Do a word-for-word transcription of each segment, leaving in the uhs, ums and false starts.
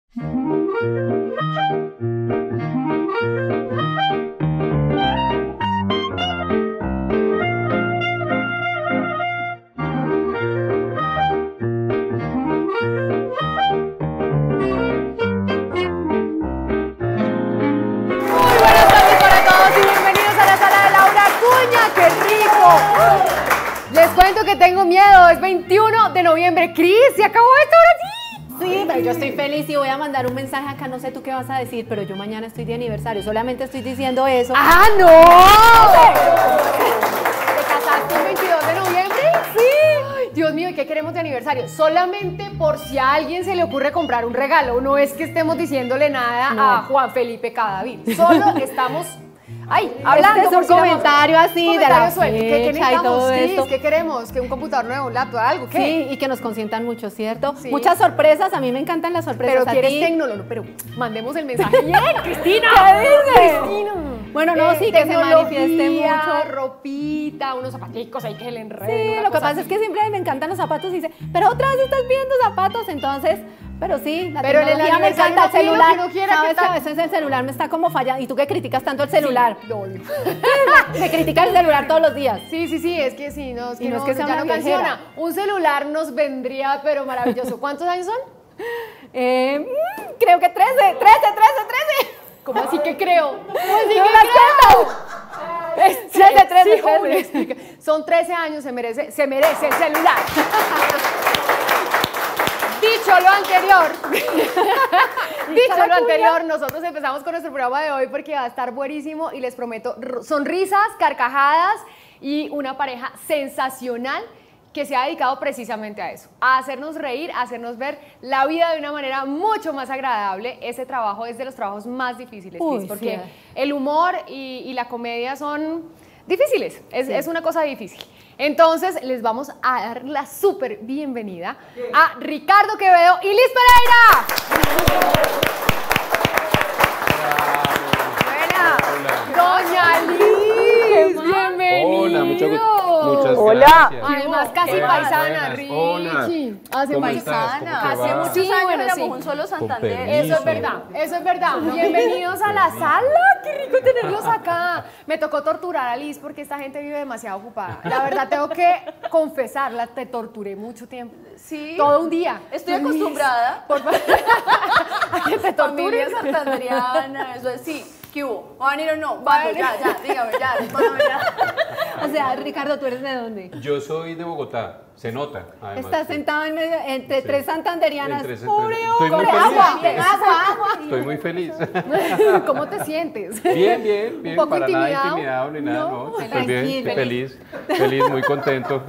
Les cuento que tengo miedo, es veintiuno de noviembre. Cris, ¿se acabó esto ahora sí? Sí, pero yo estoy feliz y voy a mandar un mensaje acá, no sé tú qué vas a decir, pero yo mañana estoy de aniversario, solamente estoy diciendo eso. ¡Ah, no! ¿Te casaste el veintidós de noviembre? Sí. Ay, Dios mío, ¿y qué queremos de aniversario? Solamente por si a alguien se le ocurre comprar un regalo, no es que estemos diciéndole nada no. a Juan Felipe Cadavid, solo estamos... Ay, hablando este es un por comentario si así comentario de la suelto. ¿Qué, qué fecha y todo esto. ¿Qué queremos? ¿Que un computador nuevo, un laptop, algo? ¿Qué? Sí, y que nos consientan mucho, ¿cierto? Sí. Muchas sorpresas, a mí me encantan las sorpresas. Pero ¿a quieres ti? tecnólogo, pero mandemos el mensaje bien, Cristina. ¿Qué dices? Cristina. Bueno, no, Eh, sí, que se manifieste mucho. Ropita, unos zapaticos ahí que le enreden. Sí, lo que pasa así. es que siempre me encantan los zapatos y dice, pero otra vez estás viendo zapatos, entonces... Pero sí, la pero tecnología me encanta, el celular, no quiera sabes que, que a veces el celular me está como fallando, y tú que criticas tanto el celular. Sí, lo odio. Me criticas el celular todos los días. Sí, sí, sí, es que sí, no, es que y no, no, es que sea ya una no viejera. funciona. Un celular nos vendría, pero maravilloso. ¿Cuántos años son? Eh, creo que trece, trece, trece, trece. ¿Cómo así que creo? ¿Cómo así ¿No que las creo? Es trece, trece, sí, trece. Son trece años, se merece, se merece el celular. Dicho lo anterior, dicho lo anterior, nosotros empezamos con nuestro programa de hoy porque va a estar buenísimo y les prometo sonrisas, carcajadas y una pareja sensacional que se ha dedicado precisamente a eso, a hacernos reír, a hacernos ver la vida de una manera mucho más agradable. Ese trabajo es de los trabajos más difíciles, Uy, porque sí. el humor y, y la comedia son difíciles, es, sí. es una cosa difícil. Entonces, les vamos a dar la súper bienvenida a Ricardo Quevedo y Liz Pereira. Buena. Doña Liz, bienvenida. Hola, mucho gusto. Muchas Hola. gracias. Además, casi buenas, paisana, buenas. Richie. Hola. Hace ¿Cómo paisana. estás? ¿Cómo Hace te va? muchos Sí, años bueno, éramos sí. un solo Santander. permiso. Eso es verdad, eso es verdad. Bienvenidos a la sala. Qué rico tenerlos acá. Me tocó torturar a Liz porque esta gente vive demasiado ocupada. La verdad, tengo que confesarla, te torturé mucho tiempo. Sí. Todo un día. Estoy acostumbrada. Por favor. A que te Familia tortures. santanderiana, eso es, sí. ¿Qué hubo? ¿Van a ir o no? Vamos, ya, ya, dígame, ya, respóndame ya. O sea, Ricardo, ¿tú eres de dónde? Yo soy de Bogotá, se nota. Además, Estás sí. sentado en medio, entre Sí. tres santanderianas. Entre- Pobre Estoy muy hombre, feliz. agua, Sí. agua, agua. Estoy muy feliz. ¿Cómo te sientes? Bien, bien, bien. ¿Un poco para intimidado? nada intimidado ni nada, No, no. Estoy bien, tranquilo. estoy feliz, feliz, muy contento.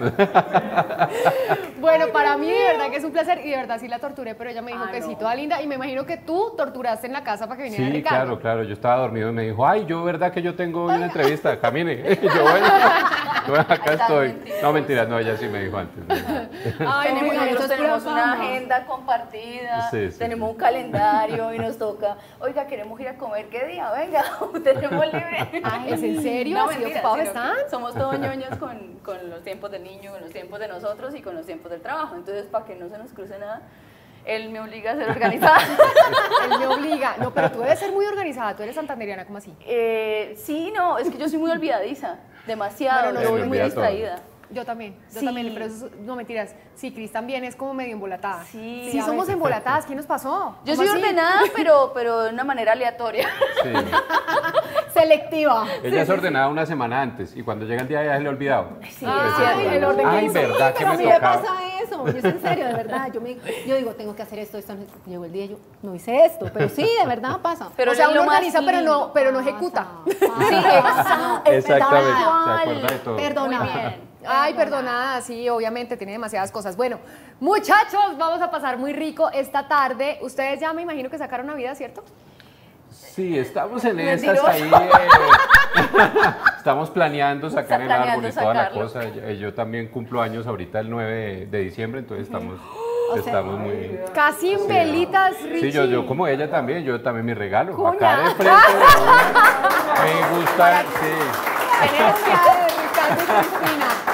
Bueno, para mí de verdad que es un placer y de verdad sí la torturé, pero ella me dijo Ah, que no. sí, toda linda y me imagino que tú torturaste en la casa para que viniera Sí, Ricardo. claro, claro. Yo estaba dormido y me dijo, ay, yo, ¿verdad que yo tengo hoy una entrevista? Camine. Y yo, bueno, bueno, acá estoy. No, mentiras, no, ella sí me dijo antes. Ay, Tenemos, no, nosotros eso es tenemos pura una fama. agenda compartida, Sí, sí, tenemos sí. un calendario y nos toca, oiga, queremos ir a comer, ¿qué día? Venga, tenemos libre. Ay, ¿es en serio? No, ¿Así mentira, ocupados sino están? que somos todos ñoños con, con los tiempos del niño, con los tiempos de nosotros y con los tiempos del trabajo. Entonces, para que no se nos cruce nada, él me obliga a ser organizada. Él me obliga. No, pero tú debes ser muy organizada, tú eres santanderiana, ¿cómo así? Eh, sí, no, es que yo soy muy olvidadiza, demasiado, Bueno, no, yo se soy me muy olvida todo. distraída. Yo también, yo Sí. también, pero eso, es- no mentiras. Sí, Cris también es como medio embolatada. Sí. sí A somos veces. embolatadas, ¿qué nos pasó? Yo ¿Cómo soy así? ordenada, pero, pero de una manera aleatoria. Sí. Selectiva. Ella es ordenada una semana antes y cuando llega el día ya se le ha olvidado. Sí, Ay, es cierto. el orden que Ay, hizo. verdad que Pero me sí me tocaba. pasa eso, yo es en serio, de verdad. Yo, me, yo digo, tengo que hacer esto, esto. no- Llegó el día y yo, no hice esto, pero sí, de verdad pasa. Pero o sea, es uno lo más organiza, pero no, lindo. pero no ejecuta. Pasa, Sí, pasa. exacto. Exactamente, se Igual. acuerda de todo. Perdona. Muy bien. Ay, perdonada, sí, obviamente tiene demasiadas cosas. Bueno, muchachos, vamos a pasar muy rico esta tarde. Ustedes ya me imagino que sacaron Navidad, ¿cierto? Sí, estamos en esas Mentiroso. ahí. eh, estamos planeando sacar Está el árbol y planeando toda la sacarlo. cosa. Yo, yo también cumplo años ahorita el nueve de, de diciembre, entonces estamos, sea, estamos muy... Casi en velitas, Richie. Sí, yo, yo como ella también, yo también mi regalo. Cuña. Acá de frente. Me gusta, sí. Tenemos ya de Ricardo y Cristina.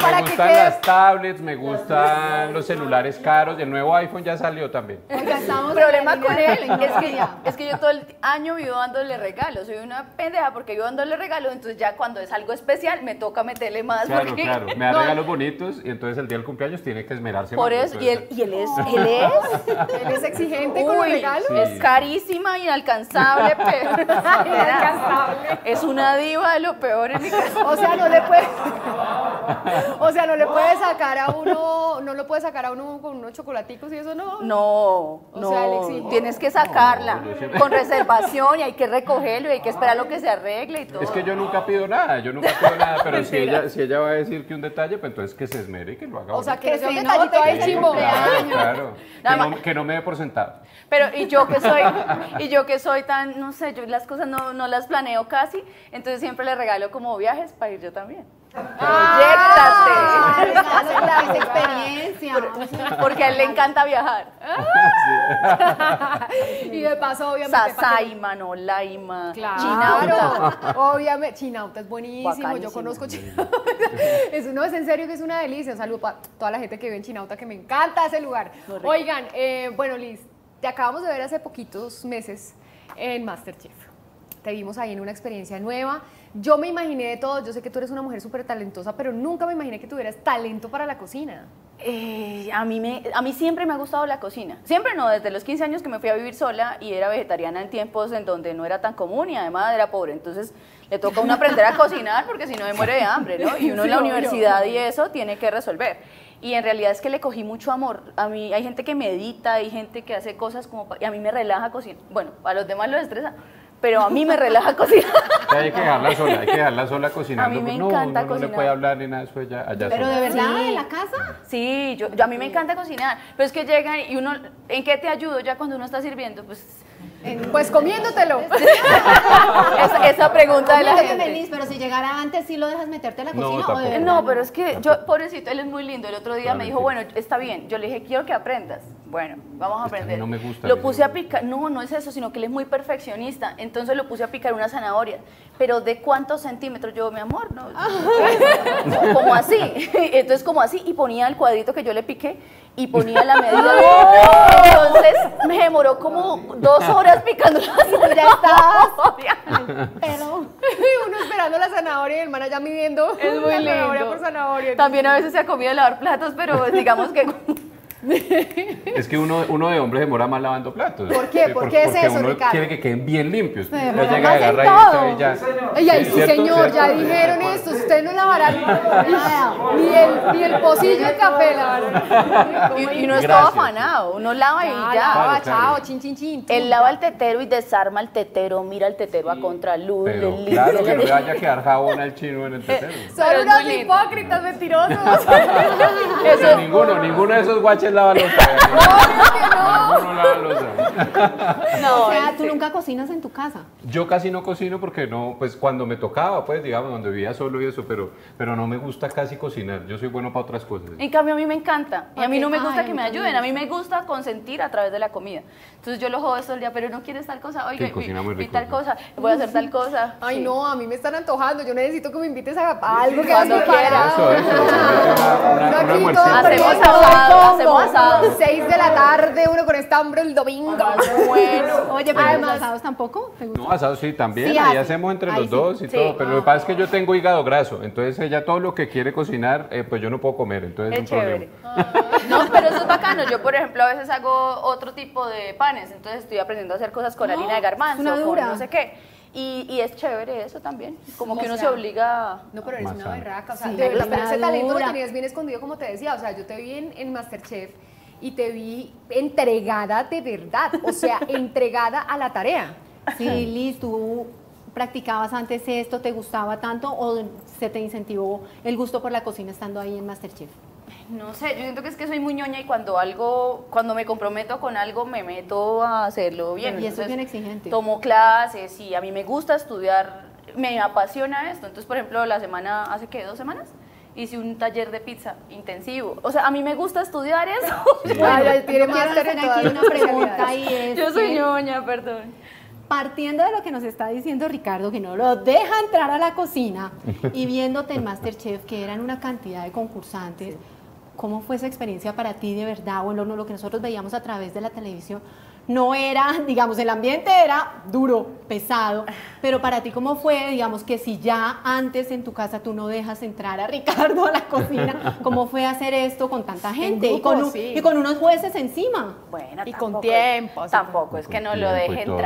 para me que gustan quede- las tablets, me gustan los celulares caros. El nuevo iPhone ya salió también. Oiga, estamos El problema en la con línea él de es que, tecnología. es que yo todo el año vivo dándole regalos. Soy una pendeja porque vivo dándole regalos, entonces ya cuando es algo especial me toca meterle más. Claro, porque, claro. Me da no, regalos bonitos y entonces el día del cumpleaños tiene que esmerarse Por más. eso, y él, y él es, él es, Él es exigente con los uy, regalos. Sí. es carísima, inalcanzable, pero Inalcanzable. es una diva de lo peor en mi casa. O sea, no le puede, o sea, no le puede sacar a uno, no lo puede sacar a uno con unos chocolaticos y eso no. No, O no, sea, él exige. tienes que sacarla No, yo siempre- con reservación y hay que recogerlo y hay que esperar lo que se arregle y todo. Es que yo nunca pido nada, yo nunca pido nada, pero si ella, si ella va a decir que un detalle, pues entonces que se esmere y que lo haga. O sea, bonito. que sea un se detallito note ahí que chimbo. Claro, claro. Que Nada no, más. que no me dé por sentado. Pero y yo que soy, y yo que soy tan, no sé, yo las cosas no, no las planeo casi, entonces siempre le regalo como viajes para ir yo también. Ah, ¡Proyéctate! regalo la esa experiencia. Porque a él le encanta viajar. Y de paso, obviamente. para que- Sasaima, Nolaima, Claro, Chinauta. obviamente. Chinauta es buenísimo, yo Bacanísimo. conozco Chinauta. Es, no, es en serio que es una delicia. Un saludo para toda la gente que vive en Chinauta, que me encanta ese lugar. Muy rico. Oigan, eh, bueno, Liz, te acabamos de ver hace poquitos meses en MasterChef. Te vimos ahí en una experiencia nueva. Yo me imaginé de todo, yo sé que tú eres una mujer súper talentosa, pero nunca me imaginé que tuvieras talento para la cocina. Eh, a, mí me, a mí siempre me ha gustado la cocina. Siempre no, desde los quince años que me fui a vivir sola y era vegetariana en tiempos en donde no era tan común y además era pobre. Entonces le toca a uno aprender a cocinar porque si no me muere de hambre, ¿no? Y uno en la Sí, obvio. universidad y eso tiene que resolver. Y en realidad es que le cogí mucho amor. A mí hay gente que medita, hay gente que hace cosas como... pa- y a mí me relaja cocinar. Bueno, a los demás los estresa, pero a mí me relaja cocinar. Hay que dejarla sola, hay que dejarla sola cocinando. A mí me no, encanta uno no le cocinar. puede hablar ni nada de eso allá, allá Pero sola. de verdad, Sí. en la casa. Sí, yo, yo- a mí me encanta cocinar, pero es que llegan y uno, ¿en qué te ayudo ya cuando uno está sirviendo? Pues Pues comiéndotelo. esa, esa pregunta de la Oye, gente. Melis, pero si llegara antes, ¿sí lo dejas meterte a la No, cocina? o de tampoco. verdad No, pero es que yo, pobrecito, él es muy lindo. El otro día No, me dijo, mentira. bueno, está bien. Yo le dije, quiero que aprendas. Bueno, vamos a Es que a mí aprender. no me gusta, Lo a mí puse no. a picar, no, no es eso, sino que él es muy perfeccionista. Entonces lo puse a picar una zanahoria. Pero ¿de cuántos centímetros? Yo, mi amor, no. Como así. Entonces, como así, y ponía el cuadrito que yo le piqué y ponía la medida. Entonces me demoró como dos horas picando la zanahoria. Pero Uno esperando la zanahoria y el man allá midiendo Es muy la zanahoria lindo. por zanahoria. También a veces se ha comido lavar platos, pero digamos que Es que uno, uno de hombre demora más lavando platos. ¿Por qué? ¿Por qué es porque eso, uno Ricardo? quiere que queden bien limpios. Ya demora llega, más en agarra todo. y y ya. Ey, ay, sí, ¿Cierto? señor, ya ¿Cierto? dijeron esto, ustedes no lavarán ni el, ni el pocillo de café lavarán. y, y uno es todo Gracias. afanado, uno lava y Ya, ya. lava, Claro, claro. chao, chin, chin, chin. Él lava el tetero y desarma el tetero, mira el tetero a contraluz. Pero le claro limpia, que no le- le vaya a quedar jabón al chino en el tetero. Son pero es unos muy lindo. hipócritas, mentirosos. Eso, ninguno, ninguno de esos guaches lava losa. Ninguno lava losa. No, o sea, él tú sí. nunca cocinas en tu casa. Yo casi no cocino porque no, pues cuando me tocaba, pues digamos, cuando vivía solo y eso, pero, pero no me gusta casi cocinar. Yo soy bueno para otras cosas. En cambio, a mí me encanta. Y a mí Ok. no me gusta Ay, que me a mí también ayuden. me A mí me gusta consentir a través de la comida. Entonces yo lo jodo todo el día, pero no quieres tal cosa. Oiga, Sí, cocina muy vi- vi rico, tal sí. cosa, voy a hacer tal cosa. Ay, Sí. no, a mí me están antojando. Yo necesito que me invites a algo que Cuando has quieras. Eso, eso, se mete una, una, Yo un aquí almuercito. todo Hacemos frío, asado, todo hacemos combo. asado. Seis de la tarde, uno con esta hambre el domingo. Bueno. Oye, pero Además- los asados tampoco. ¿Te gusta? No, asado sí, también, Sí ahí hace. hacemos entre Ahí los sí. dos y Sí. todo, pero lo que pasa es que yo tengo hígado graso, entonces ella todo lo que quiere cocinar, eh, pues yo no puedo comer, entonces es Es un chévere. problema. No, pero eso es bacano. Yo, por ejemplo, a veces hago otro tipo de panes, entonces estoy aprendiendo a hacer cosas con harina de garbanzo, una con dura. no sé qué. Y, y es chévere eso también. Como O que uno sea, se obliga a... No, pero eres Más una sano. berraca, o sea, Sí, de verdad, está pero ese talento lo dura. tenías bien escondido, como te decía, o sea, yo te vi en, en Masterchef y te vi entregada de verdad, o sea, entregada a la tarea. Sí, Liz, tú practicabas antes esto, ¿te gustaba tanto o se te incentivó el gusto por la cocina estando ahí en Masterchef? No sé, yo siento que es que soy muy ñoña y cuando algo, cuando me comprometo con algo, me meto a hacerlo bien. Y eso es Entonces, bien exigente. Tomo clases y a mí me gusta estudiar, me apasiona esto. Entonces, por ejemplo, la semana, ¿hace qué? ¿Dos semanas? Hice un taller de pizza intensivo. O sea, a mí me gusta estudiar eso. Ay, ay, tiene Yo quiero máster en hacer todas aquí las una pregunta especialidades. y es Yo soy que ñoña, perdón. partiendo de lo que nos está diciendo Ricardo, que no lo deja entrar a la cocina, y viéndote en MasterChef, que eran una cantidad de concursantes, ¿cómo fue esa experiencia para ti de verdad? Bueno, lo que nosotros veíamos a través de la televisión no era, digamos, el ambiente era duro, pesado, pero para ti, ¿cómo fue, digamos, que si ya antes en tu casa tú no dejas entrar a Ricardo a la cocina, ¿cómo fue hacer esto con tanta gente grupo, y, con un- sí. y con unos jueces encima? Bueno, Y tampoco con tiempo, es- así Tampoco es que con no lo tiempo y deje todo.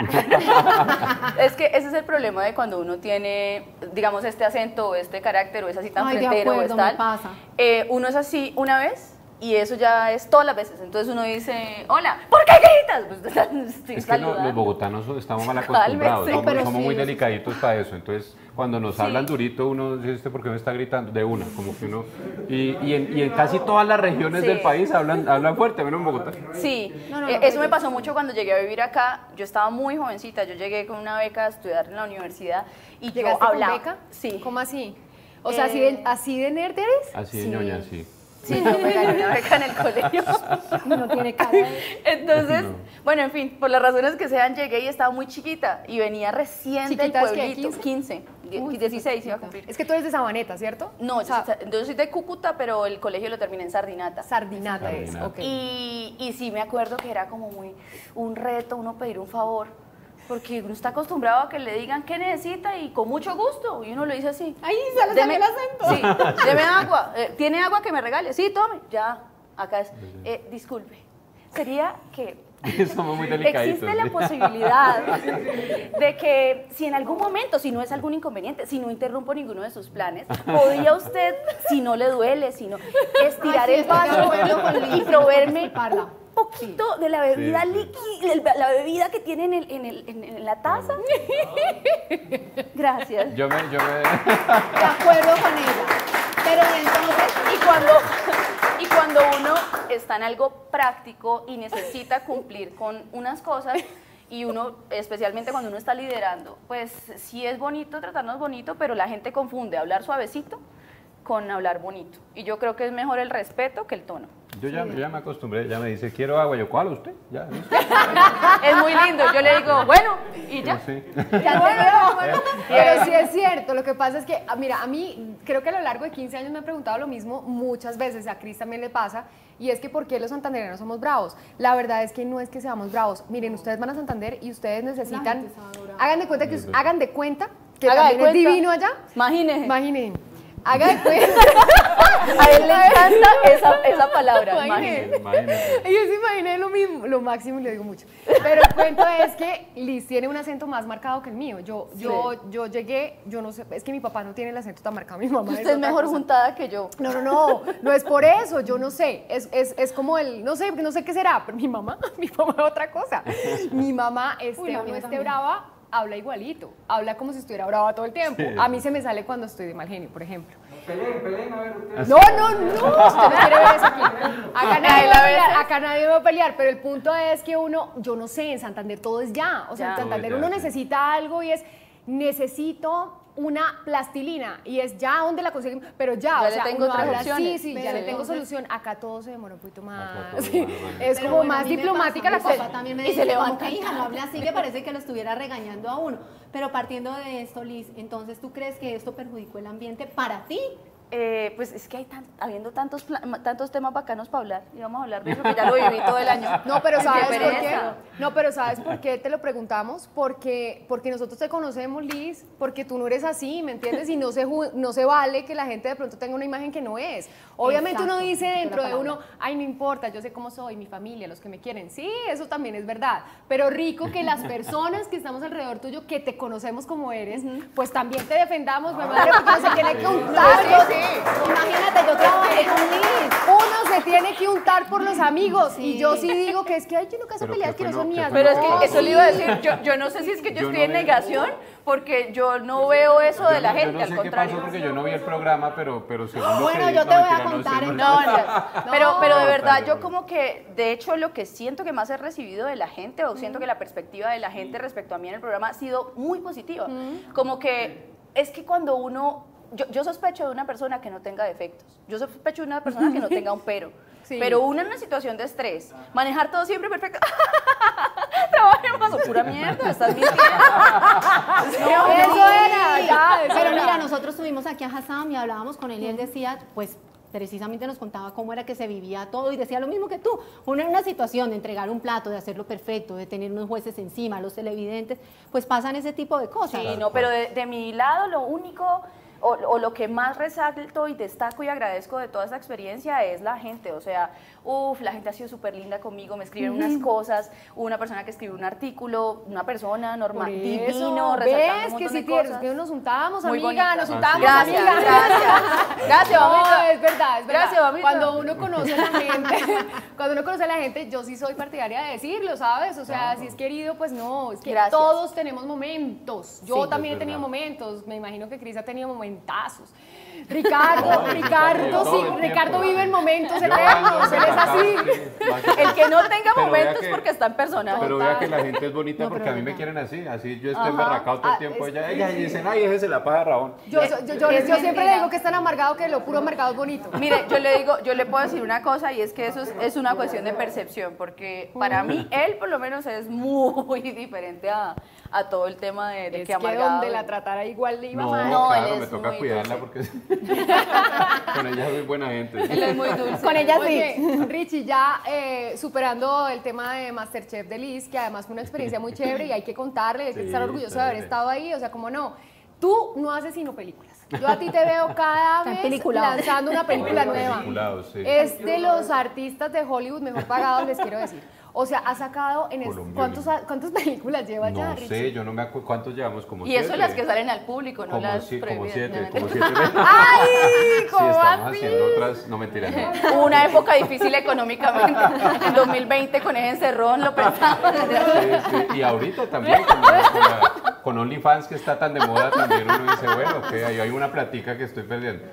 entrar. Es que ese es el problema de cuando uno tiene, digamos, este acento o este carácter o es así tan Ay, de frentero o acuerdo, es me tal. pasa. Eh, uno es así una vez y eso ya es todas las veces. Entonces uno dice, hola, ¿por qué gritas? Pues estoy Es que no, saludando. los bogotanos estamos mal acostumbrados, Cálmese. somos, Pero somos sí, muy sí. delicaditos para eso. Entonces, cuando nos Sí. hablan durito, uno dice, ¿este por qué me está gritando? De una, como que uno. Y, y, en, y en casi todas las regiones Sí. del país hablan, hablan fuerte, menos en Bogotá. Sí, No, no, eh, no, eso me pero- pasó mucho cuando llegué a vivir acá. Yo estaba muy jovencita, yo llegué con una beca a estudiar en la universidad y yo ¿Llegaste hablaba. con beca? Sí. ¿Cómo así? O sea, ¿así de, Eh, así de nerd eres? Así de Sí. ñoña, sí. Sí, no, me gané una beca en el colegio. No tiene cara de... Entonces, No. bueno, en fin, por las razones que sean, llegué y estaba muy chiquita y venía recién del ¿Chiquita es qué, pueblito. quince? quince, die- Uy, dieciséis iba a chiquita. cumplir. Es que tú eres de Sabaneta, ¿cierto? No, O sea, yo, soy- yo soy de Cúcuta, pero el colegio lo terminé en Sardinata. Sardinata es, Sardinata. ok. Y, y sí me acuerdo que era como muy un reto uno pedir un favor, porque uno está acostumbrado a que le digan qué necesita y con mucho gusto, y uno lo dice así. Ay, se le salió el acento. Sí, deme agua. Eh, ¿Tiene agua que me regale? Sí, tome. Ya, acá es. Eh, disculpe, sería que Somos muy delicaditos. existe la sí. posibilidad de que si en algún momento, si no es algún inconveniente, si no interrumpo ninguno de sus planes, podría usted, si no le duele, si no, estirar Ay, sí, el estoy de vaso acuerdo con y Liz, proveerme disculparla. un poquito de la bebida Sí, sí. líquida, la bebida que tiene en, el- en el- en- en la taza. Gracias. Yo me, yo me. De acuerdo con ella. Pero entonces, Y cuando, y cuando uno está en algo práctico y necesita cumplir con unas cosas, y uno, especialmente cuando uno está liderando, pues sí es bonito tratarnos bonito, pero la gente confunde hablar suavecito con hablar bonito. Y yo creo que es mejor el respeto que el tono. Yo ya, yo ya me acostumbré, ya me dice, quiero agua, yo, ¿cuál usted? Ya, listo. Es muy lindo. Yo le digo, bueno, y ya. Sí. Ya te veo. Pero sí es cierto, lo que pasa es que, ah, mira, a mí creo que a lo largo de quince años me han preguntado lo mismo muchas veces, a Cris también le pasa, y es que ¿por qué los santandereanos somos bravos? La verdad es que no es que seamos bravos. Miren, ustedes van a Santander y ustedes necesitan, gente es adorable. hagan de cuenta que, Es verdad. hagan de cuenta que Haga de también es cuenta. divino allá. Imagínese. Imaginen. Hagan de cuenta. A él le encanta esa, esa palabra. Imagínese. Imagínese. Imagínate. Yo se imaginé lo mismo, lo máximo y le digo mucho. Pero el cuento es que Liz tiene un acento más marcado que el mío. Yo, yo, yo llegué, yo no sé, es que mi papá no tiene el acento tan marcado, mi mamá Usted es otra mejor cosa. juntada que yo. No, no, no, no es por eso, yo no sé, es, es, es como el, no sé, no sé qué será, pero mi mamá, mi mamá es otra cosa. Mi mamá, esté Uy, la o no mía esté también. brava, habla igualito, habla como si estuviera brava todo el tiempo. Sí. A mí se me sale cuando estoy de mal genio, por ejemplo. Peleen, peleen, a ver ustedes. No, no, no, usted no quiere ver eso aquí. Acá nadie, va a pelear, acá nadie va a pelear, pero el punto es que uno, yo no sé, en Santander todo es ya. O sea, Ya. en Santander Todo es ya, uno sí. necesita algo y es, necesito una plastilina y es ya donde la conseguimos, pero ya, Ya o le sea, tengo uno otras habla, sí, opciones. sí, ya Pero le tengo entonces- solución. Acá todo se demora un poquito más. Acá todo Sí, más, más. es Pero como bueno, a más mí me diplomática pasa, la mi cosa. papá también me Y dice, se levanta. "Juanca, hija, no hable así que parece que lo estuviera regañando a uno". Pero partiendo de esto, Liz, entonces, ¿tú crees que esto perjudicó el ambiente para ti? Eh, pues es que hay tan, habiendo tantos, pla- tantos temas bacanos para hablar, y vamos a hablar de eso que ya lo viví todo el año. No, pero Qué ¿sabes por qué? pereza. No, pero ¿sabes por qué te lo preguntamos? Porque, porque nosotros te conocemos, Liz, porque tú no eres así, ¿me entiendes? Y no se, ju- no se vale que la gente de pronto tenga una imagen que no es. Obviamente uno Exacto, dice esa es la dentro de palabra. uno, ay, no importa, yo sé cómo soy, mi familia, los que me quieren. Sí, eso también es verdad. Pero rico que las personas que estamos alrededor tuyo, que te conocemos como eres, pues también te defendamos, mi madre, porque uno se tiene que untar. Imagínate, yo trabajé con Liz. Uno se tiene que untar por los amigos. Y yo sí digo que es que, ay, yo nunca sé Pero peleas ¿qué que no fue son lo- qué mías. fue Pero lo es que que pasó? eso le iba a decir, yo, yo no sé si es que yo, Yo estoy no en vi- negación, porque yo no veo eso de Yo la no- gente, yo no al sé contrario. qué pasó porque yo no vi el programa, pero, pero según lo Bueno, que yo no, te voy a mentira, no, contar sí, entonces. No, mentiras. pero, pero de No, verdad, está yo bien. como que, de hecho, lo que siento que más he recibido de la gente, o siento que la perspectiva de la gente respecto a mí en el programa ha sido muy positiva. Como que es que cuando uno, yo, yo sospecho de una persona que no tenga defectos, yo sospecho de una persona que no tenga un pero. Sí. Pero uno en una situación de estrés, manejar todo siempre perfecto, Trabajemos, pura mierda, estás mintiendo. No, eso era, ya, eso Pero era. mira, nosotros estuvimos aquí a Hassam y hablábamos con él y él decía, pues precisamente nos contaba cómo era que se vivía todo y decía lo mismo que tú. Uno en una situación de entregar un plato, de hacerlo perfecto, de tener unos jueces encima, los televidentes, pues pasan ese tipo de cosas. Sí, no, pero de, de mi lado lo único o, o lo que más resalto y destaco y agradezco de toda esta experiencia es la gente, o sea, uff, la gente ha sido súper linda conmigo, me escriben unas cosas, hubo una persona que escribió un artículo, una persona normal, Por divino, eso, resaltando ves un que montón si de tienes, cosas. que nos juntábamos, Muy amiga, bonita. nos Ah, juntábamos, Gracias, amiga. gracias. Gracias, No, mamita. es verdad, es verdad. Gracias, mamita. Cuando uno conoce a la gente, cuando uno conoce a la gente, yo sí soy partidaria de decirlo, ¿sabes? O sea, si es querido, pues no, es que Gracias. todos tenemos momentos. Yo Sí, también he es tenido verdad. momentos, me imagino que Cris ha tenido momentazos. Ricardo, No, yo Ricardo, también, todo sí, el Ricardo tiempo. vive en momentos Yo eternos, ando él es así. arrebatado, El que no tenga Pero vea momentos que- porque está en persona. Pero vea que la gente es bonita No, porque pero a mí me verdad. quieren así, así yo estoy Ajá. embarracado todo el Ah, tiempo. es- Ella, ella y dicen, ay, déjese la paja, Rabón. Yo, yo, yo, yo, Es yo siempre mentira. le digo que es tan amargado que lo puro amargado es bonito. Mire, yo le digo, yo le puedo decir una cosa y es que eso es, es una cuestión de percepción, porque para mí él por lo menos es muy diferente a, a todo el tema de, de Es que que amargado. donde la tratara igual le iba No, mal. No, claro, él me es toca muy cuidarla dulce. porque con ella soy buena gente. Él es muy dulce. Con ella sí. Oye, Richie, ya eh, superando el tema de Masterchef de Liz, que además fue una experiencia muy chévere y hay que contarle, hay que Sí, estar orgulloso de haber chévere. estado ahí, o sea, como no, tú no haces sino películas. Yo a ti te veo cada Tan vez peliculado. lanzando una película nueva. Peliculado, sí. Es de los artistas de Hollywood mejor pagados, les quiero decir. O sea, ha sacado en es- Colombiano. ¿cuántos, ¿cuántas películas lleva ya, No Richie? sé, yo no me acuerdo cuántos llevamos, como Y eso siete. las que salen al público, no como, las sí, como prohibidas. siete, No, como no. siete. ¡Ay! Sí, ¿Cómo estamos así? haciendo otras, no mentira, no. Hubo una época difícil económicamente. En dos mil veinte con ese encerrón lo pensaba. Sí, sí, y ahorita también con, con, la- con OnlyFans que está tan de moda también uno dice, bueno, ok, ahí hay una platica que estoy perdiendo.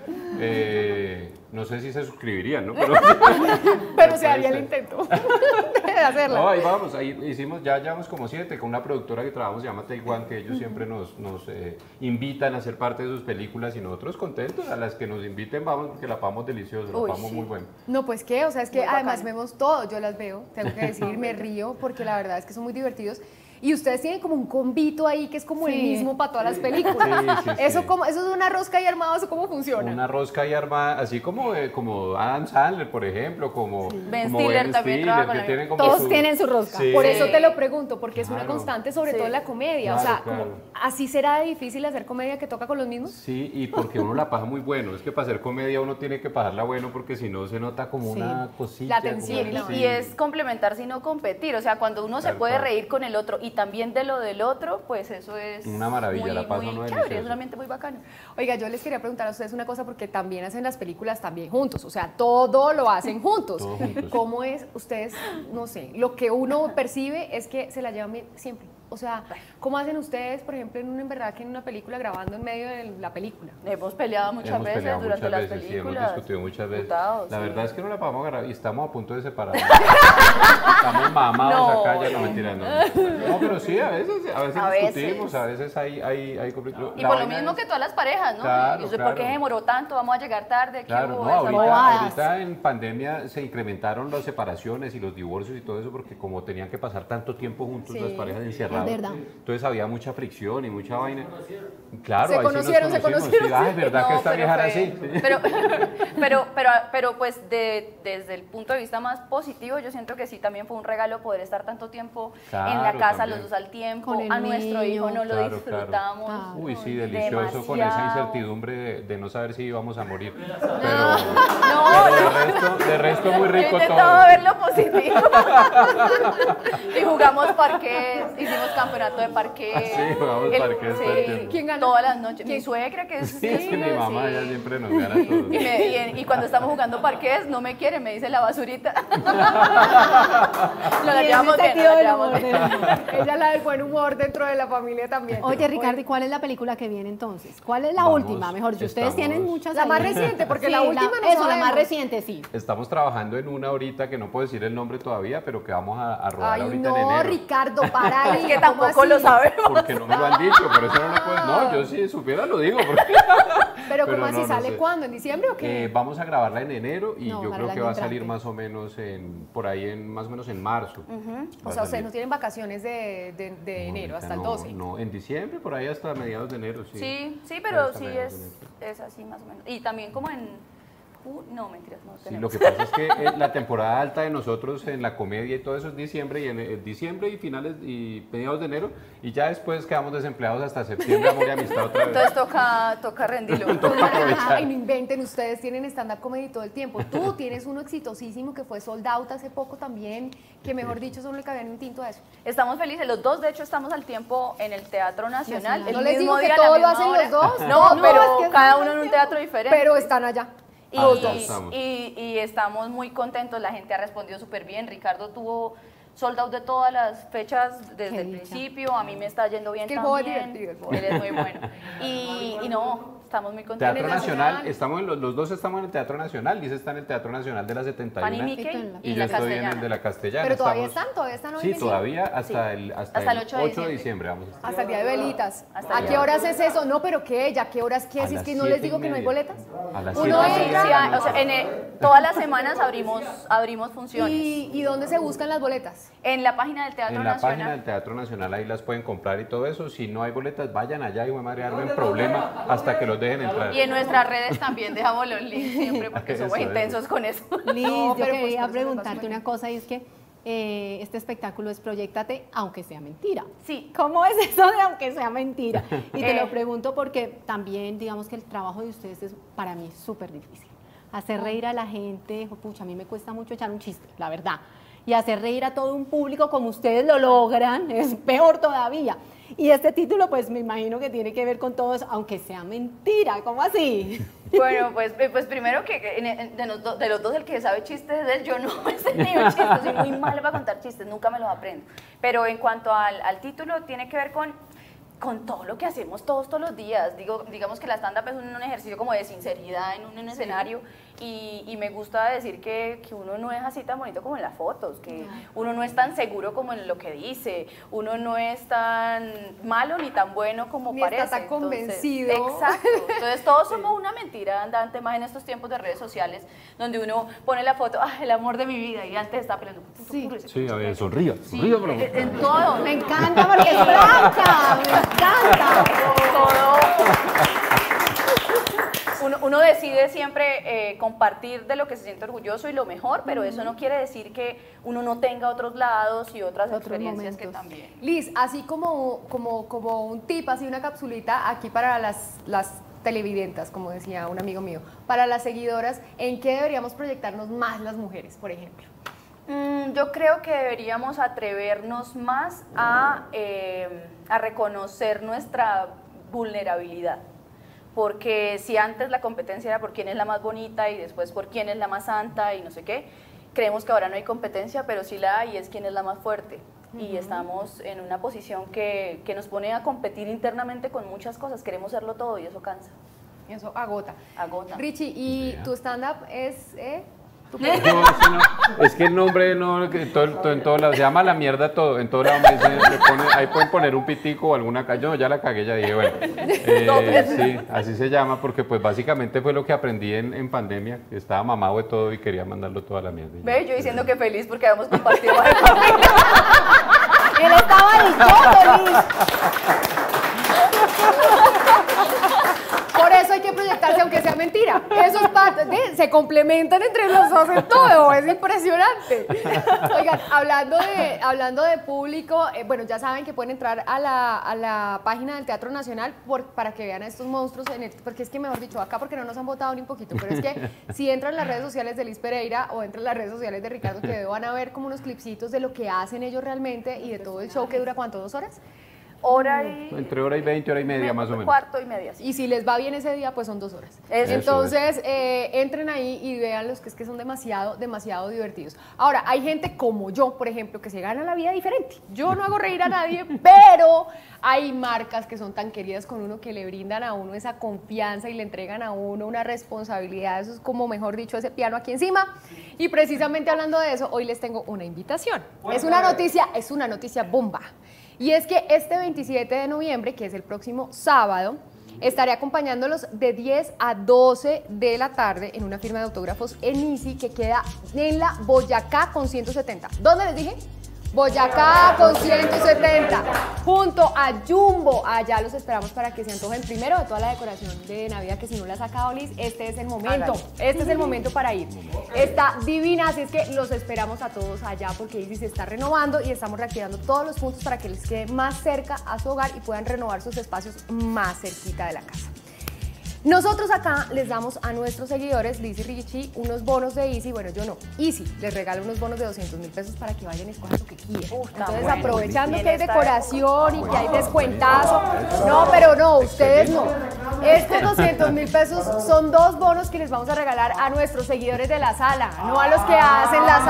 Eh, no sé si se suscribirían, ¿no? Pero, Pero se haría el intento de hacerla. No, ahí vamos, ahí hicimos, ya llevamos como siete con una productora que trabajamos, se llama Taiwan, que ellos siempre nos, nos eh, invitan a ser parte de sus películas y nosotros contentos, a las que nos inviten vamos porque la pamos delicioso, la Uy, pamos sí. muy bueno. No, pues qué, o sea, es que Muy además bacano. vemos todo, yo las veo, tengo que decir, me río porque la verdad es que son muy divertidos. Y ustedes tienen como un convito ahí que es como el Sí. mismo para todas las películas. Sí, sí, Eso sí. como, eso es una rosca y armado, ¿eso cómo funciona? Una rosca y armada, así como, eh, como Adam Sandler, por ejemplo, como, Ben como Stiller también trabaja con que la- tienen como Todos su- tienen su rosca. Sí. Por eso te lo pregunto, porque es una Claro. constante, sobre Sí. todo en la comedia. o Claro, sea, claro. como, ¿así será difícil hacer comedia que toca con los mismos? Sí, y porque uno la paja muy bueno. Es que para hacer comedia uno tiene que pajarla bueno porque si no se nota como Sí. una cosita. La tensión como y la así. Y es complementar, sino competir. O sea, cuando uno se Tal puede cual. reír con el otro y también de lo del otro, pues eso es Una maravilla, muy, la pasa muy uno chévere, delicioso. es un ambiente muy bacano. Oiga, yo les quería preguntar a ustedes una cosa porque también hacen las películas también juntos, o sea, todo lo hacen juntos. Todo juntos. ¿Cómo es ustedes, no sé, lo que uno percibe es que se la llevan bien siempre? O sea, ¿cómo hacen ustedes, por ejemplo, en, una, en verdad que en una película grabando en medio de la película? Hemos peleado muchas Hemos veces peleado durante muchas las veces, sí, películas. hemos discutido muchas veces. Putados, la sí. verdad es que no la podemos agarrar y estamos a punto de separarnos. Estamos mamados No, acá, ya no no. mentira, no. No, pero sí, a veces, a veces A discutimos, veces. a veces hay, hay, hay conflicto. Y La por lo vaina mismo es- que todas las parejas, ¿no? Claro, Y eso, claro. ¿por qué se demoró tanto? Vamos a llegar tarde. ¿Qué Claro, hubo? no, Esas ahorita, bobadas. ahorita en pandemia se incrementaron las separaciones y los divorcios y todo eso porque como tenían que pasar tanto tiempo juntos Sí. las parejas encerradas, Es verdad. entonces había mucha fricción y mucha vaina. Claro, Se ahí sí nos conocieron, se conocimos, conocieron, sí, ah, es sí. verdad que No, esta pero vieja era fue- así. sí. Pero, pero, pero, pero pues de, desde el punto de vista más positivo, yo siento que sí también fue un regalo poder estar tanto tiempo en la Claro, casa, también. los dos al tiempo. Con el A nuestro niño. hijo no lo Claro, disfrutamos. claro. Uy, sí, delicioso con esa demasiado. incertidumbre de, de no saber si íbamos a morir. Pero, No, pero de, no. resto, de resto muy He rico intentado todo. ver lo positivo. Y jugamos parqués, hicimos campeonato de parqués. Ah, sí, jugamos parqués todo el tiempo. ¿Quién ganó? Todas las noches. Mi suegra, que es. Sí, es que mi mamá sí. ella siempre nos gana a todos. Y, me- y- y cuando estamos jugando parqués, no me quiere, me dice la basurita. Nos la Y llevamos ese bien, nos sentido la del llevamos humor bien. del- Ella es la del buen humor dentro de la familia también. Oye, Ricardo, ¿y cuál es la película que viene entonces? ¿Cuál es la Vamos, última? Mejor dicho, ustedes estamos- tienen muchas. La ahí. más reciente, porque la Sí, última no Eso, la sabemos. más reciente, sí. Estamos trabajando en una ahorita que no puedo decir el nombre todavía, pero que vamos a, a rodar Ay, ahorita en no, enero. Ricardo, para ahí. Es que que tampoco lo sabemos. Porque no me lo han dicho, por eso no lo puedo. No, yo si supiera lo digo. Porque... Pero, ¿cómo Pero así no, no sale? sé. ¿Cuándo? ¿En diciembre o qué? Eh, vamos a grabarla en enero y No, yo para creo el que año va a salir entrante. más o menos en, por ahí en más o menos en marzo. O Va a sea, ustedes salir. no tienen vacaciones de, de, de No, enero ahorita hasta el no, doce. No, en diciembre, por ahí hasta mediados de enero, sí. Sí, sí, Por ahí pero hasta sí mediados de es, enero. es así más o menos. Y también como en... Uh, no, mentiras, no Sí, tenemos. lo que pasa es que eh, la temporada alta de nosotros en la comedia y todo eso es diciembre, y en eh, diciembre y finales y mediados de enero, y ya después quedamos desempleados hasta septiembre, amor y amistad otra vez. Entonces toca, toca rendirlo. Toca aprovechar. Ay, no inventen, ustedes tienen stand-up comedy todo el tiempo. Tú tienes uno exitosísimo que fue sold out hace poco también, que mejor dicho, solo le cabía en un tinto a eso. Estamos felices, los dos de hecho estamos al tiempo en el Teatro Nacional. Nacional. el No les mismo digo que día, a la todo lo misma hacen hora. los dos. No, No, pero es que cada hacen uno en al un tiempo. teatro diferente. Pero están allá. Y, Los dos estamos. y- y estamos muy contentos, la gente ha respondido súper bien. Ricardo tuvo sold out de todas las fechas desde Qué el dicha. principio, a mí me está yendo bien Es que el juego es también. divertido, el juego. Él es muy bueno. Y, y no, estamos muy contentos. Teatro Nacional. Nacional, estamos en los, los dos estamos en el Teatro Nacional, Liz está en el Teatro Nacional de la setenta y Fanny uno Mickey y y yo la estoy en el Castellana. de la Castellana. Pero todavía estamos- están, todavía están hoy Sí, en todavía hasta, Sí. el, hasta, Hasta el el ocho de ocho de diciembre. diciembre vamos a estar. Hasta el día de velitas. Hasta ¿A el qué día de horas es eso? No, pero ¿qué? ¿Ya qué horas qué? A Si es las que no les siete y digo que no hay media. boletas. A las Uno siete y Sí, media. sí, hay- o sea, en el- todas las semanas abrimos, abrimos funciones. ¿Y, ¿Y dónde se buscan las boletas? En la página del Teatro En la Nacional. página del Teatro Nacional ahí las pueden comprar y todo eso. Si no hay boletas, vayan allá y madre armen problema hasta que los dejen entrar. Y en nuestras redes también dejamos los links siempre porque Eso, somos eso. intensos con eso. Liz, No, yo pero pues quería por eso les preguntarte paso una cosa y es que eh, este espectáculo es Proyéctate, aunque sea mentira. Sí. ¿Cómo es eso de aunque sea mentira? Y te Eh. lo pregunto porque también, digamos que el trabajo de ustedes es para mí súper difícil. Hacer reír a la gente, pucha, a mí me cuesta mucho echar un chiste, la verdad. Y hacer reír a todo un público como ustedes lo logran es peor todavía. Y este título, pues me imagino que tiene que ver con todo eso, aunque sea mentira, ¿cómo así? Bueno, pues, eh, pues primero que que en- en- de, los do- de los dos el que sabe chistes es él, yo no me sé ni un chiste, soy muy mala para contar chistes, nunca me los aprendo. Pero en cuanto al, al título, tiene que ver con, con todo lo que hacemos todos, todos los días. Digo, digamos que la stand-up es un, un ejercicio como de sinceridad en un, en un escenario y, y me gusta decir que, que uno no es así tan bonito como en las fotos, que uno no es tan seguro como en lo que dice, uno no es tan malo ni tan bueno como Ni está parece. tan Entonces, convencido. exacto. Entonces todos somos una mentira andante, más en estos tiempos de redes sociales, donde uno pone la foto, ah, el amor de mi vida, y antes está peleando. Sí. Sí, a ver, sonría, sonría, por En, favor. en todo. Me encanta porque es blanca, me encanta. Uno, uno decide siempre eh, compartir de lo que se siente orgulloso y lo mejor, pero eso no quiere decir que uno no tenga otros lados y otras Otros experiencias que momentos. también. Liz, así como, como, como un tip, así una capsulita aquí para las, las televidentes, como decía un amigo mío, para las seguidoras, ¿en qué deberíamos proyectarnos más las mujeres, por ejemplo? Mm, yo creo que deberíamos atrevernos más a, eh, a reconocer nuestra vulnerabilidad. Porque si antes la competencia era por quién es la más bonita y después por quién es la más santa y no sé qué, creemos que ahora no hay competencia, pero sí la hay y es quién es la más fuerte. Y estamos en una posición que, que nos pone a competir internamente con muchas cosas, queremos serlo todo y eso cansa, Eso agota. agota. Richie, ¿y tu stand-up es...? Eh? ¿Tu No, sí, no, es que el nombre no, que todo, todo- en todos lados, se llama La Mierda Todo, en todos lados me dicen, le pone- ahí pueden poner un pitico o alguna calle, no, ya la cagué, ya dije, bueno, eh, sí, así se llama, porque pues básicamente fue lo que aprendí en, en pandemia, que estaba mamado de todo y quería mandarlo todo a la mierda. y ya. Ve, yo diciendo que feliz porque habíamos compartido más de familia. Él estaba dichoso, Liz. Por eso hay que proyectarse aunque sea mentira. Eso es parte de, se complementan entre los dos en todo, es impresionante. Oigan, hablando de, hablando de público, eh, bueno, ya saben que pueden entrar a la, a la página del Teatro Nacional por, para que vean a estos monstruos, en el, porque es que mejor dicho, acá porque no nos han votado ni un poquito, pero es que si entran en las redes sociales de Liz Pereira o entran en las redes sociales de Ricardo Quevedo, van a ver como unos clipsitos de lo que hacen ellos realmente y de todo el show que dura, ¿cuánto? ¿Dos horas? Hora y... Entre hora y veinte, hora y media más o menos. Cuarto y media, sí. Y si les va bien ese día, pues son dos horas. Eso. Entonces, eh, entren ahí y vean los que es que son demasiado, demasiado divertidos. Ahora, hay gente como yo, por ejemplo, que se gana la vida diferente. Yo no hago reír a nadie, pero hay marcas que son tan queridas con uno que le brindan a uno esa confianza y le entregan a uno una responsabilidad. Eso es como, mejor dicho, ese piano aquí encima. Y precisamente hablando de eso, hoy les tengo una invitación. Es una noticia, es una noticia bomba. Y es que este veintisiete de noviembre, que es el próximo sábado, estaré acompañándolos de diez a doce de la tarde en una firma de autógrafos en Easy que queda en la Boyacá con ciento setenta. ¿Dónde les dije? Boyacá con ciento setenta, junto a Jumbo. Allá los esperamos para que se antojen primero de toda la decoración de Navidad, que si no la ha sacado Liz, este es el momento. Este es el momento para ir. Está divina, así es que los esperamos a todos allá porque Easy se está renovando y estamos reactivando todos los puntos para que les quede más cerca a su hogar y puedan renovar sus espacios más cerquita de la casa. Nosotros acá les damos a nuestros seguidores, Liz y Richie, unos bonos de Easy. Bueno, yo no, Easy les regala unos bonos de doscientos mil pesos para que vayan y escojan lo que quieran. Uf, Entonces, bueno, aprovechando que hay decoración y que hay descuentazo. No, pero no, ustedes no. Estos doscientos mil pesos son dos bonos que les vamos a regalar a nuestros seguidores de la sala, no a los que hacen la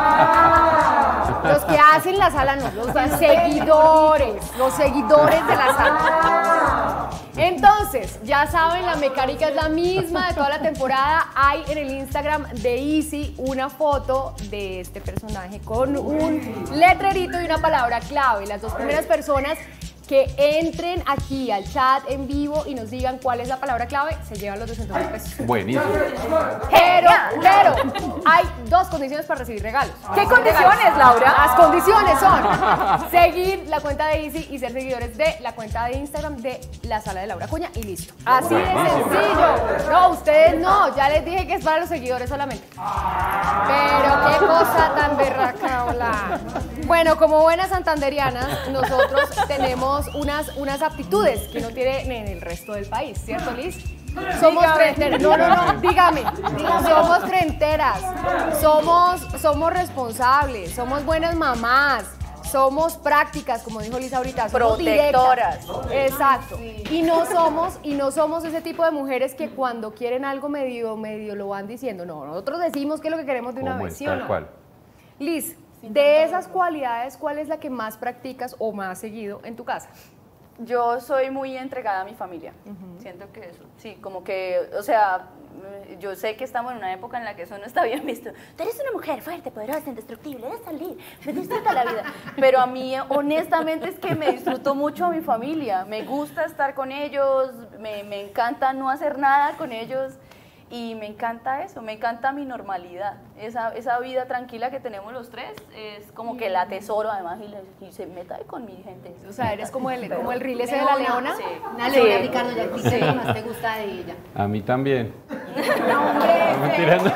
sala. Los que hacen la sala no, los seguidores, los seguidores de la sala. Entonces, ya saben, la mecánica es la misma de toda la temporada. Hay en el Instagram de Easy una foto de este personaje con un letrerito y una palabra clave. Las dos primeras personas que entren aquí al chat en vivo y nos digan cuál es la palabra clave, se llevan los doscientos mil pesos. Buenísimo. Pero, pero, hay dos condiciones para recibir regalos. ¿Qué condiciones, Laura? Las condiciones son seguir la cuenta de Easy y ser seguidores de la cuenta de Instagram de la Sala de Laura Acuña y listo. Así de sencillo. No, ustedes no, ya les dije que es para los seguidores solamente. Pero qué cosa tan berraca, hola. Bueno, como buenas santanderianas, nosotros tenemos unas, unas aptitudes que no tienen en el resto del país, ¿cierto, Liz? Somos trenteras. No, no, no, dígame. Somos trenteras. Somos, somos responsables. Somos buenas mamás. Somos prácticas, como dijo Liz ahorita. Somos protectoras. Directas. Exacto. Y no somos, y no somos ese tipo de mujeres que cuando quieren algo medio, medio lo van diciendo. No, nosotros decimos qué es lo que queremos de una ¿Cómo vez, es? ¿sí o Tal no? cual. Liz, de esas cualidades, ¿cuál es la que más practicas o más seguido en tu casa? Yo soy muy entregada a mi familia. Uh-huh. Siento que eso, sí, como que, o sea, yo sé que estamos en una época en la que eso no está bien visto. Tú eres una mujer fuerte, poderosa, indestructible, debes salir, me disfruta la vida. Pero a mí, honestamente, es que me disfruto mucho a mi familia. Me gusta estar con ellos, me, me encanta no hacer nada con ellos. Y me encanta eso, me encanta mi normalidad, esa, esa vida tranquila que tenemos los tres, es como que la atesoro además y, le, y se meta ahí con mi gente. O sea, eres como el, como el reel ese de la leona. Sí. Una leona, sí. Ricardo, ya ¿qué sí. más te gusta de ella? A mí también. No, hombre. No, mentira, no.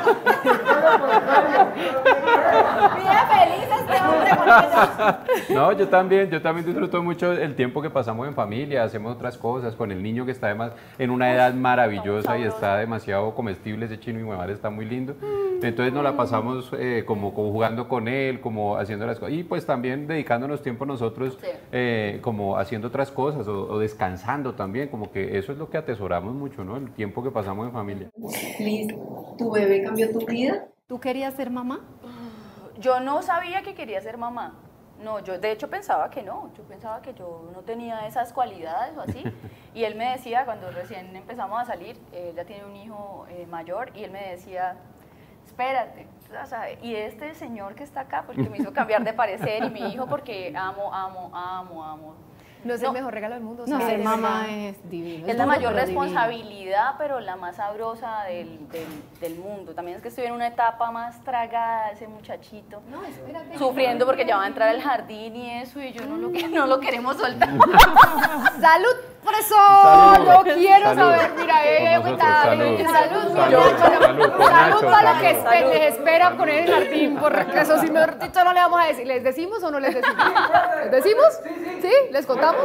Mira feliz este hombre con ella. No, yo también, yo también disfruto mucho el tiempo que pasamos en familia, hacemos otras cosas, con el niño que está además en una edad maravillosa y está demasiado comestible, ese chino y mi madre está muy lindo. Entonces nos la pasamos eh, como, como jugando con él, como haciendo las cosas y pues también dedicándonos tiempo nosotros sí. eh, como haciendo otras cosas o, o descansando también, como que eso es lo que atesoramos mucho, ¿no? El tiempo que pasamos en familia. Liz, ¿tu bebé cambió tu vida? ¿Tú querías ser mamá? Yo no sabía que quería ser mamá. No, yo de hecho pensaba que no, yo pensaba que yo no tenía esas cualidades o así. Y él me decía, cuando recién empezamos a salir, él ya tiene un hijo eh, mayor, y él me decía, espérate, o sea, y este señor que está acá, porque me hizo cambiar de parecer, y mi hijo porque amo, amo, amo, amo. No es No. el mejor regalo del mundo. o No, sea, ser de mamá verdad. es divino. Es la duro, mayor pero divino. responsabilidad, pero la más sabrosa del, del, del mundo. También es que estoy en una etapa más tragada, ese muchachito, No, espérate. sufriendo porque ya va a entrar al jardín y eso, y yo no lo, que- no lo queremos soltar. ¡Salud, preso! Salud. Yo quiero Salud. saber, mira, eh, Por cuenta, nosotros, salud, salud. salud, Salud, salud, por salud Nacho, para lo que salud. espe- les espera con el jardín, porque eso sí, mejor dicho, no le vamos a decir. ¿Les decimos o no les decimos? ¿Les decimos? ¿Sí? ¿Les contamos?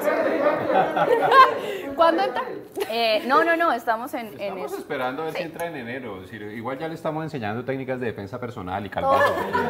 ¿Cuándo entra? Eh, no, no, no, estamos en, en Estamos eso. esperando a ver si entra en enero. Es decir, igual ya le estamos enseñando técnicas de defensa personal y calmado.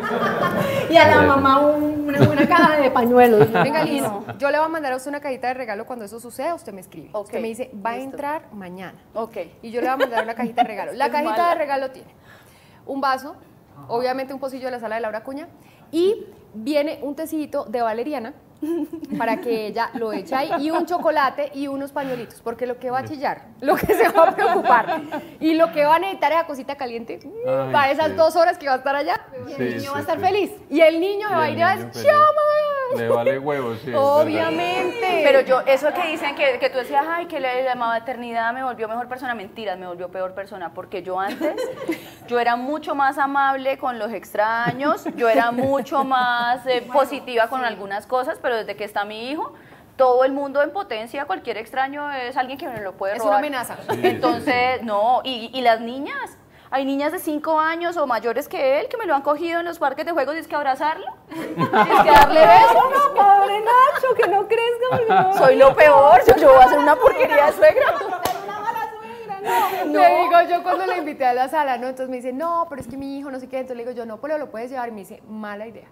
Y a la mamá un- una, una caja de pañuelos. Venga, Liz, yo le voy a mandar a usted una cajita de regalo cuando eso suceda, usted me escribe. Ok, Usted me dice, va a listo. entrar mañana. Ok. Y yo le voy a mandar una cajita de regalo. La Es cajita mala. de regalo tiene un vaso, obviamente un pocillo de la Sala de Laura Acuña, y viene un tecito de valeriana para que ella lo eche ahí, y un chocolate y unos pañuelitos, porque lo que va a chillar, lo que se va a preocupar y lo que va a necesitar es la cosita caliente Ay, para esas sí. dos horas que va a estar allá. Y el Sí, niño sí, va a estar sí. feliz. Y el niño se Y va a el ir a niño decir, feliz. ¡chao, mamá! Le vale huevos, sí. es Obviamente. Pero yo, eso que dicen que, que tú decías, ay, que la, la maternidad me volvió mejor persona, mentiras, me volvió peor persona, porque yo antes, yo era mucho más amable con los extraños, yo era mucho más eh, positiva con algunas cosas, pero desde que está mi hijo, todo el mundo en potencia, cualquier extraño es alguien que me lo puede Es robar. una amenaza. Sí, Entonces, sí, sí. no, y, y las niñas, hay niñas de cinco años o mayores que él que me lo han cogido en los parques de juegos y es que abrazarlo, y es que darle besos. No, pobre Nacho, que no crezca. porque no- Soy lo peor, yo, yo voy a hacer una porquería de suegra. Una mala suegra, no. Le digo yo cuando le invité a la sala, ¿no? Entonces me dice, no, pero es que mi hijo, no sé qué. Entonces le digo yo, no, pero lo puedes llevar. Y me dice, mala idea.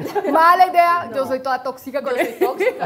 Mala idea, yo soy toda tóxica con Yo soy él. tóxica.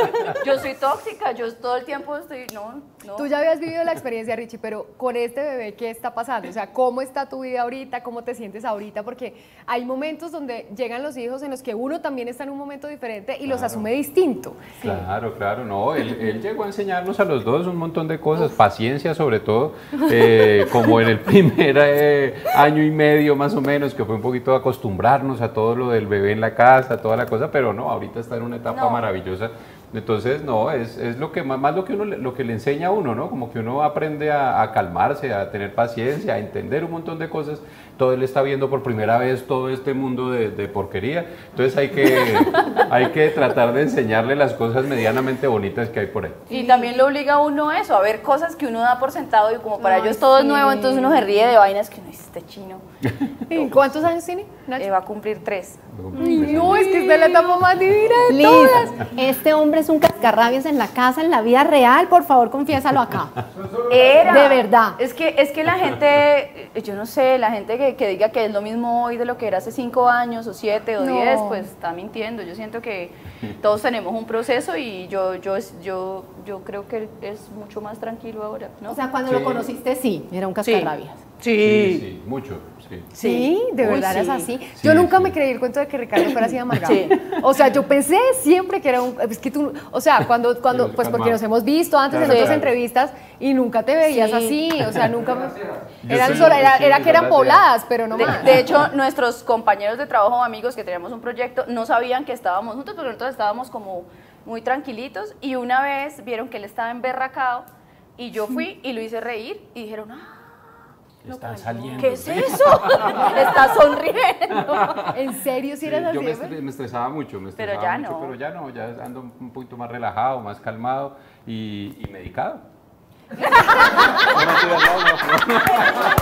Yo soy tóxica, yo todo el tiempo estoy, no, no. Tú ya habías vivido la experiencia, Richie, pero con este bebé, ¿qué está pasando? O sea, ¿cómo está tu vida ahorita? ¿Cómo te sientes ahorita? Porque hay momentos donde llegan los hijos en los que uno también está en un momento diferente y los Claro. asume distinto. Claro, claro, no, él, él llegó a enseñarnos a los dos un montón de cosas, paciencia sobre todo, eh, como en el primer eh, año y medio más o menos, que fue un poquito acostumbrarnos a todo lo del bebé en la casa, toda la cosa, pero no, ahorita está en una etapa No. maravillosa. Entonces, no, es, es lo que más, más lo que uno le- lo que le enseña a uno, ¿no? Como que uno aprende a, a calmarse, a tener paciencia, a entender un montón de cosas. Todo él está viendo por primera vez todo este mundo de, de porquería. Entonces hay que, hay que tratar de enseñarle las cosas medianamente bonitas que hay por ahí. Y también lo obliga a uno a eso, a ver cosas que uno da por sentado y como para Ay, ellos todo es sí. nuevo, entonces uno se ríe de vainas que no es este chino. ¿Y cuántos años tiene, Nacho? Eh, va a cumplir tres. Ay, no, es que está en la etapa más divina de Liz, todas. este hombre es un cascarrabias en la casa, en la vida real, por favor, confiésalo acá. Era. De verdad. Es que, es que la gente, eh, yo no sé, la gente que, que diga que es lo mismo hoy de lo que era hace cinco años o siete o No. diez, pues está mintiendo. Yo siento que todos tenemos un proceso y yo, yo, yo, yo creo que es mucho más tranquilo ahora, ¿no? O sea, cuando Sí. lo conociste, sí, era un Sí. cascarrabias. Sí, sí, mucho, sí. Sí, de Uy, verdad sí. es así. Sí, Yo nunca sí. me creí el cuento de que Ricardo fuera así de amargado. Sí. O sea, yo pensé siempre que era un... Es que tú... O sea, cuando... cuando Sí, pues porque calmado. nos hemos visto antes Claro, en otras claro. entrevistas y nunca te veías Sí. así. O sea, nunca... me- Yo Eran sí, sola, era, sí, era yo que eran las era. pobladas, pero no De, más. de hecho, nuestros compañeros de trabajo o amigos que teníamos un proyecto no sabían que estábamos juntos, porque nosotros estábamos como muy tranquilitos y una vez vieron que él estaba emberracado y yo fui y lo hice reír y dijeron, ah, Están saliendo. ¿qué es eso? Está sonriendo. ¿En serio si Sí, eras así? yo me, de estre- verdad? me estresaba mucho, me Pero estresaba ya mucho, no. pero ya no, ya ando un poquito más relajado, más calmado y, y medicado. No, mentira, no, no, no.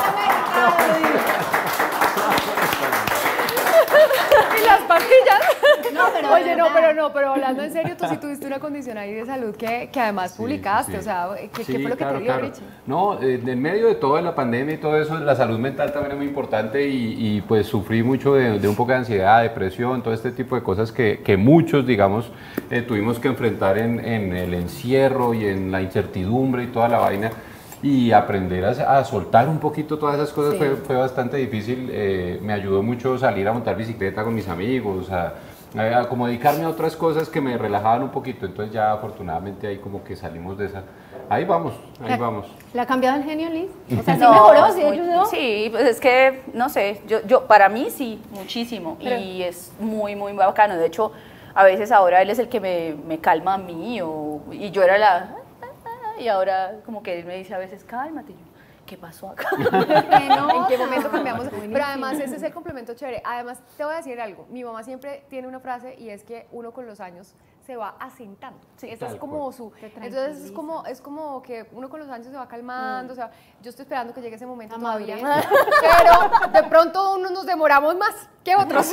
¿Y las pastillas? No, pero Oye, de no, verdad. pero no, pero hablando en serio, tú sí tuviste una condición ahí de salud que, que además Sí, publicaste. sí. O sea, ¿qué, Sí, qué fue lo que claro, te dio, claro. Richie? No, eh, en medio de toda la pandemia y todo eso, la salud mental también es muy importante y, y, pues sufrí mucho de, de un poco de ansiedad, depresión, todo este tipo de cosas que, que muchos, digamos, eh, tuvimos que enfrentar en, en el encierro y en la incertidumbre y toda la vaina. Y aprender a, a soltar un poquito todas esas cosas fue, fue bastante difícil. Eh, me ayudó mucho salir a montar bicicleta con mis amigos, a, a- a como dedicarme a otras cosas que me relajaban un poquito. Entonces ya afortunadamente ahí como que salimos de esa. Ahí vamos, ahí La- vamos. ¿Le ha cambiado el genio, Liz? O sea, ¿sí No, mejoró? ¿Sí muy- ayudó? Sí, pues es que, no sé, yo, yo para mí sí, muchísimo. Pero- y es muy, muy bacano. De hecho, a veces ahora él es el que me, me calma a mí o, y yo era la... Y ahora como que él me dice a veces, cálmate. Y yo, ¿qué pasó acá? ¿En qué momento cambiamos? Pero además ese es el complemento chévere. Además, te voy a decir algo. Mi mamá siempre tiene una frase y es que uno con los años se va asentando. Eso es Tal como cual. su... Te Entonces es tranquiliza. como, es como que uno con los años se va calmando. O sea, yo estoy esperando que llegue ese momento La todavía. madurez. Pero de pronto unos nos demoramos más que otros.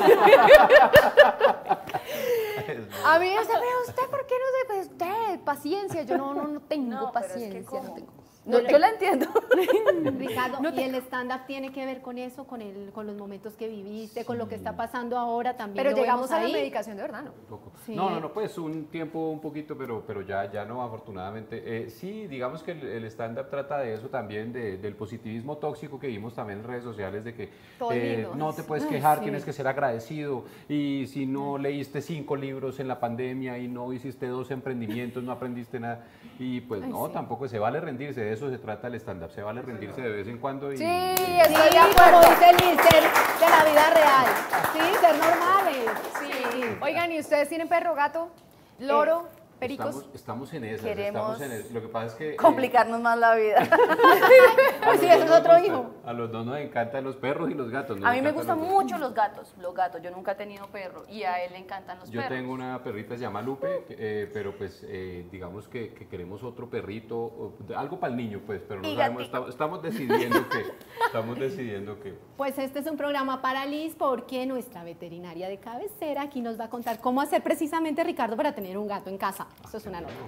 A mí me dice, pero usted, ¿por qué no se...? Pues usted, paciencia. Yo no, no, no tengo No, pero es que paciencia. ¿cómo? no tengo. No, yo la entiendo. Ricardo, ¿y el stand-up tiene que ver con eso, con, el, con los momentos que viviste, con lo que está pasando ahora también? Pero lo llegamos vemos a la ahí? medicación de verdad, ¿no? Un poco. Sí. No, no, no, pues un tiempo, un poquito, pero, pero ya, ya no, afortunadamente. Eh, sí, digamos que el, el stand-up trata de eso también, de- del positivismo tóxico que vimos también en redes sociales, de que Todo eh, lindo. no te puedes Ay, quejar, sí. tienes que ser agradecido, y si no leíste cinco libros en la pandemia y no hiciste dos emprendimientos, no aprendiste nada, y pues Ay, no, sí. tampoco se vale rendirse, de eso se trata el stand-up, se vale rendirse de vez en cuando. Y, Sí, y- estoy de Sí, acuerdo. como dice Liz, ser de la vida real. Sí, ser normales. Sí, Oigan, ¿y ustedes tienen perro, gato, loro, pericos? Estamos, estamos en eso, Queremos estamos en eso. Lo que pasa es que... eh, complicarnos más la vida. a los Sí, dos eso es nos otro gusta- hijo. A los dos nos encantan los perros y los gatos. nos A mí me encantan gustan los dos. mucho los gatos, los gatos. Yo nunca he tenido perro y a él le encantan los Yo perros. tengo una perrita, se llama Lupe, eh, pero pues eh, digamos que, que queremos otro perrito, o- algo para el niño, pues, pero no Y sabemos, gatito. estamos, estamos decidiendo que, estamos decidiendo que. Pues este es un programa para Liz porque nuestra veterinaria de cabecera aquí nos va a contar cómo hacer precisamente, Ricardo, para tener un gato en casa. Eso es una nota.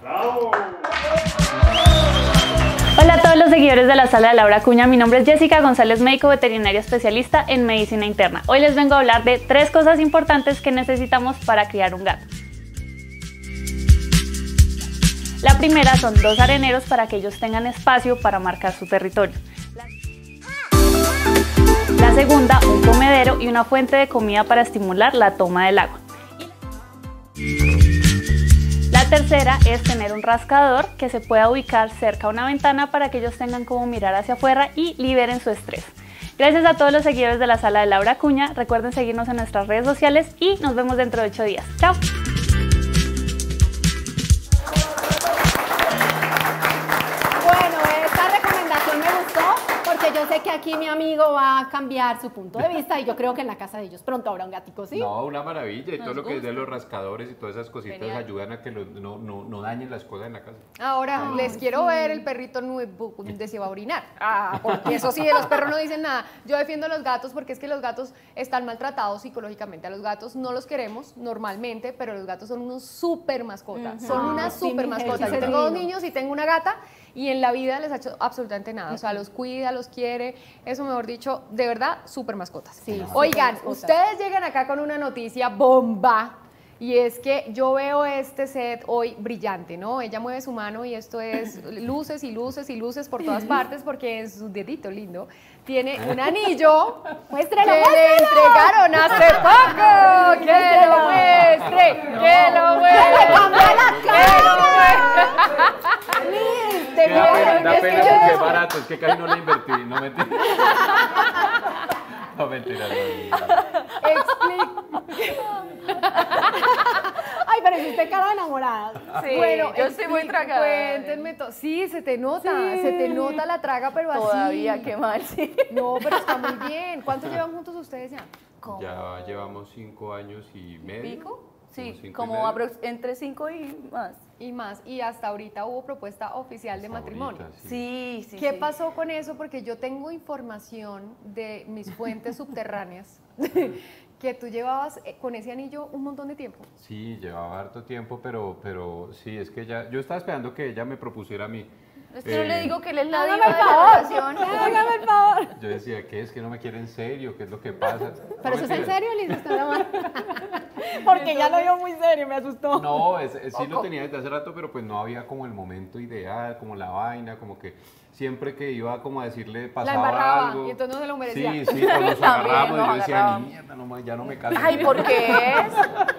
Hola a todos los seguidores de la Sala de Laura Acuña, mi nombre es Jessica González, médico veterinario especialista en medicina interna. Hoy les vengo a hablar de tres cosas importantes que necesitamos para criar un gato. La primera son dos areneros para que ellos tengan espacio para marcar su territorio. La segunda, un comedero y una fuente de comida para estimular la toma del agua. La tercera es tener un rascador que se pueda ubicar cerca a una ventana para que ellos tengan como mirar hacia afuera y liberen su estrés. Gracias a todos los seguidores de la Sala de Laura Acuña, recuerden seguirnos en nuestras redes sociales y nos vemos dentro de ocho días. ¡Chao! Bueno, esta recomendación me gustó porque yo sé que aquí mi amigo va a cambiar su punto de vista y yo creo que en la casa de ellos pronto habrá un gatico, ¿sí? No, una maravilla, y Nos todo lo que es de gusta. los rascadores y todas esas cositas Genial. ayudan a que lo- no, no, no dañen las cosas en la casa. Ahora les quiero ver el perrito nuevo de se va a orinar. Ah, porque eso sí, de los perros no dicen nada. Yo defiendo a los gatos porque es que los gatos están maltratados psicológicamente. A los gatos no los queremos normalmente, pero los gatos son unos súper mascotas. Son Ah, unas sí, súper mi mascotas. jefe Yo es tengo dos divino. niños y tengo una gata y en la vida les ha hecho absolutamente nada. O sea, los cuida, los quiere. Eso, mejor dicho, de verdad, súper mascotas. Sí, Oigan, súper mascotas. ustedes llegan acá con una noticia bomba. Y es que yo veo este set hoy brillante, ¿no? Ella mueve su mano y esto es luces y luces y luces por todas partes porque en su dedito lindo tiene un anillo Muéstralo, que le entregaron hace poco. ¡Que lo muestre! ¡Que lo muestre! ¡Que lo muestre! Liz, te Sí, da pena, vieron, da es que pena yo- porque es barato, es que casi no le invertí, no mentira. No mentira, no. Explica. Ay, pero hiciste cara de enamorada. Sí, Bueno, yo estoy muy expli- tragada. Cuéntenme todo. Sí, se te nota, Sí. se te nota la traga, pero así. Todavía, qué mal, sí. No, pero está muy bien. ¿Cuánto llevan juntos ustedes ya? ¿Cómo? Ya llevamos cinco años y medio. ¿Pico? Sí, cinco y como medio. aprox- entre cinco y más. Y más. Y hasta ahorita hubo propuesta oficial de Hasta matrimonio. ahorita, sí. Sí, sí. ¿Qué sí. pasó con eso? Porque yo tengo información de mis fuentes subterráneas que tú llevabas eh, con ese anillo un montón de tiempo. Sí, llevaba harto tiempo, pero, pero sí, es que ya, yo estaba esperando que ella me propusiera a mí. Es que yo Eh, le digo que él es la Hágame diva el de la favor. relación. Hágame el favor. Yo decía, ¿qué es? ¿Que no me quiere en serio? ¿Qué es lo que pasa? Pero No, eso es en mentira. serio, Liz, está llamando. Porque ya lo vio muy serio, me asustó. No, es- es- sí lo tenía desde hace rato, pero pues no había como el momento ideal, como la vaina, como que siempre que iba como a decirle pasaba embarraba, algo. y entonces no se lo merecía. Sí, sí, o nos También agarramos y nos yo decía, agarrábamos. ni mierda, no, ma- ya no me caso. Ay, ¿por qué es?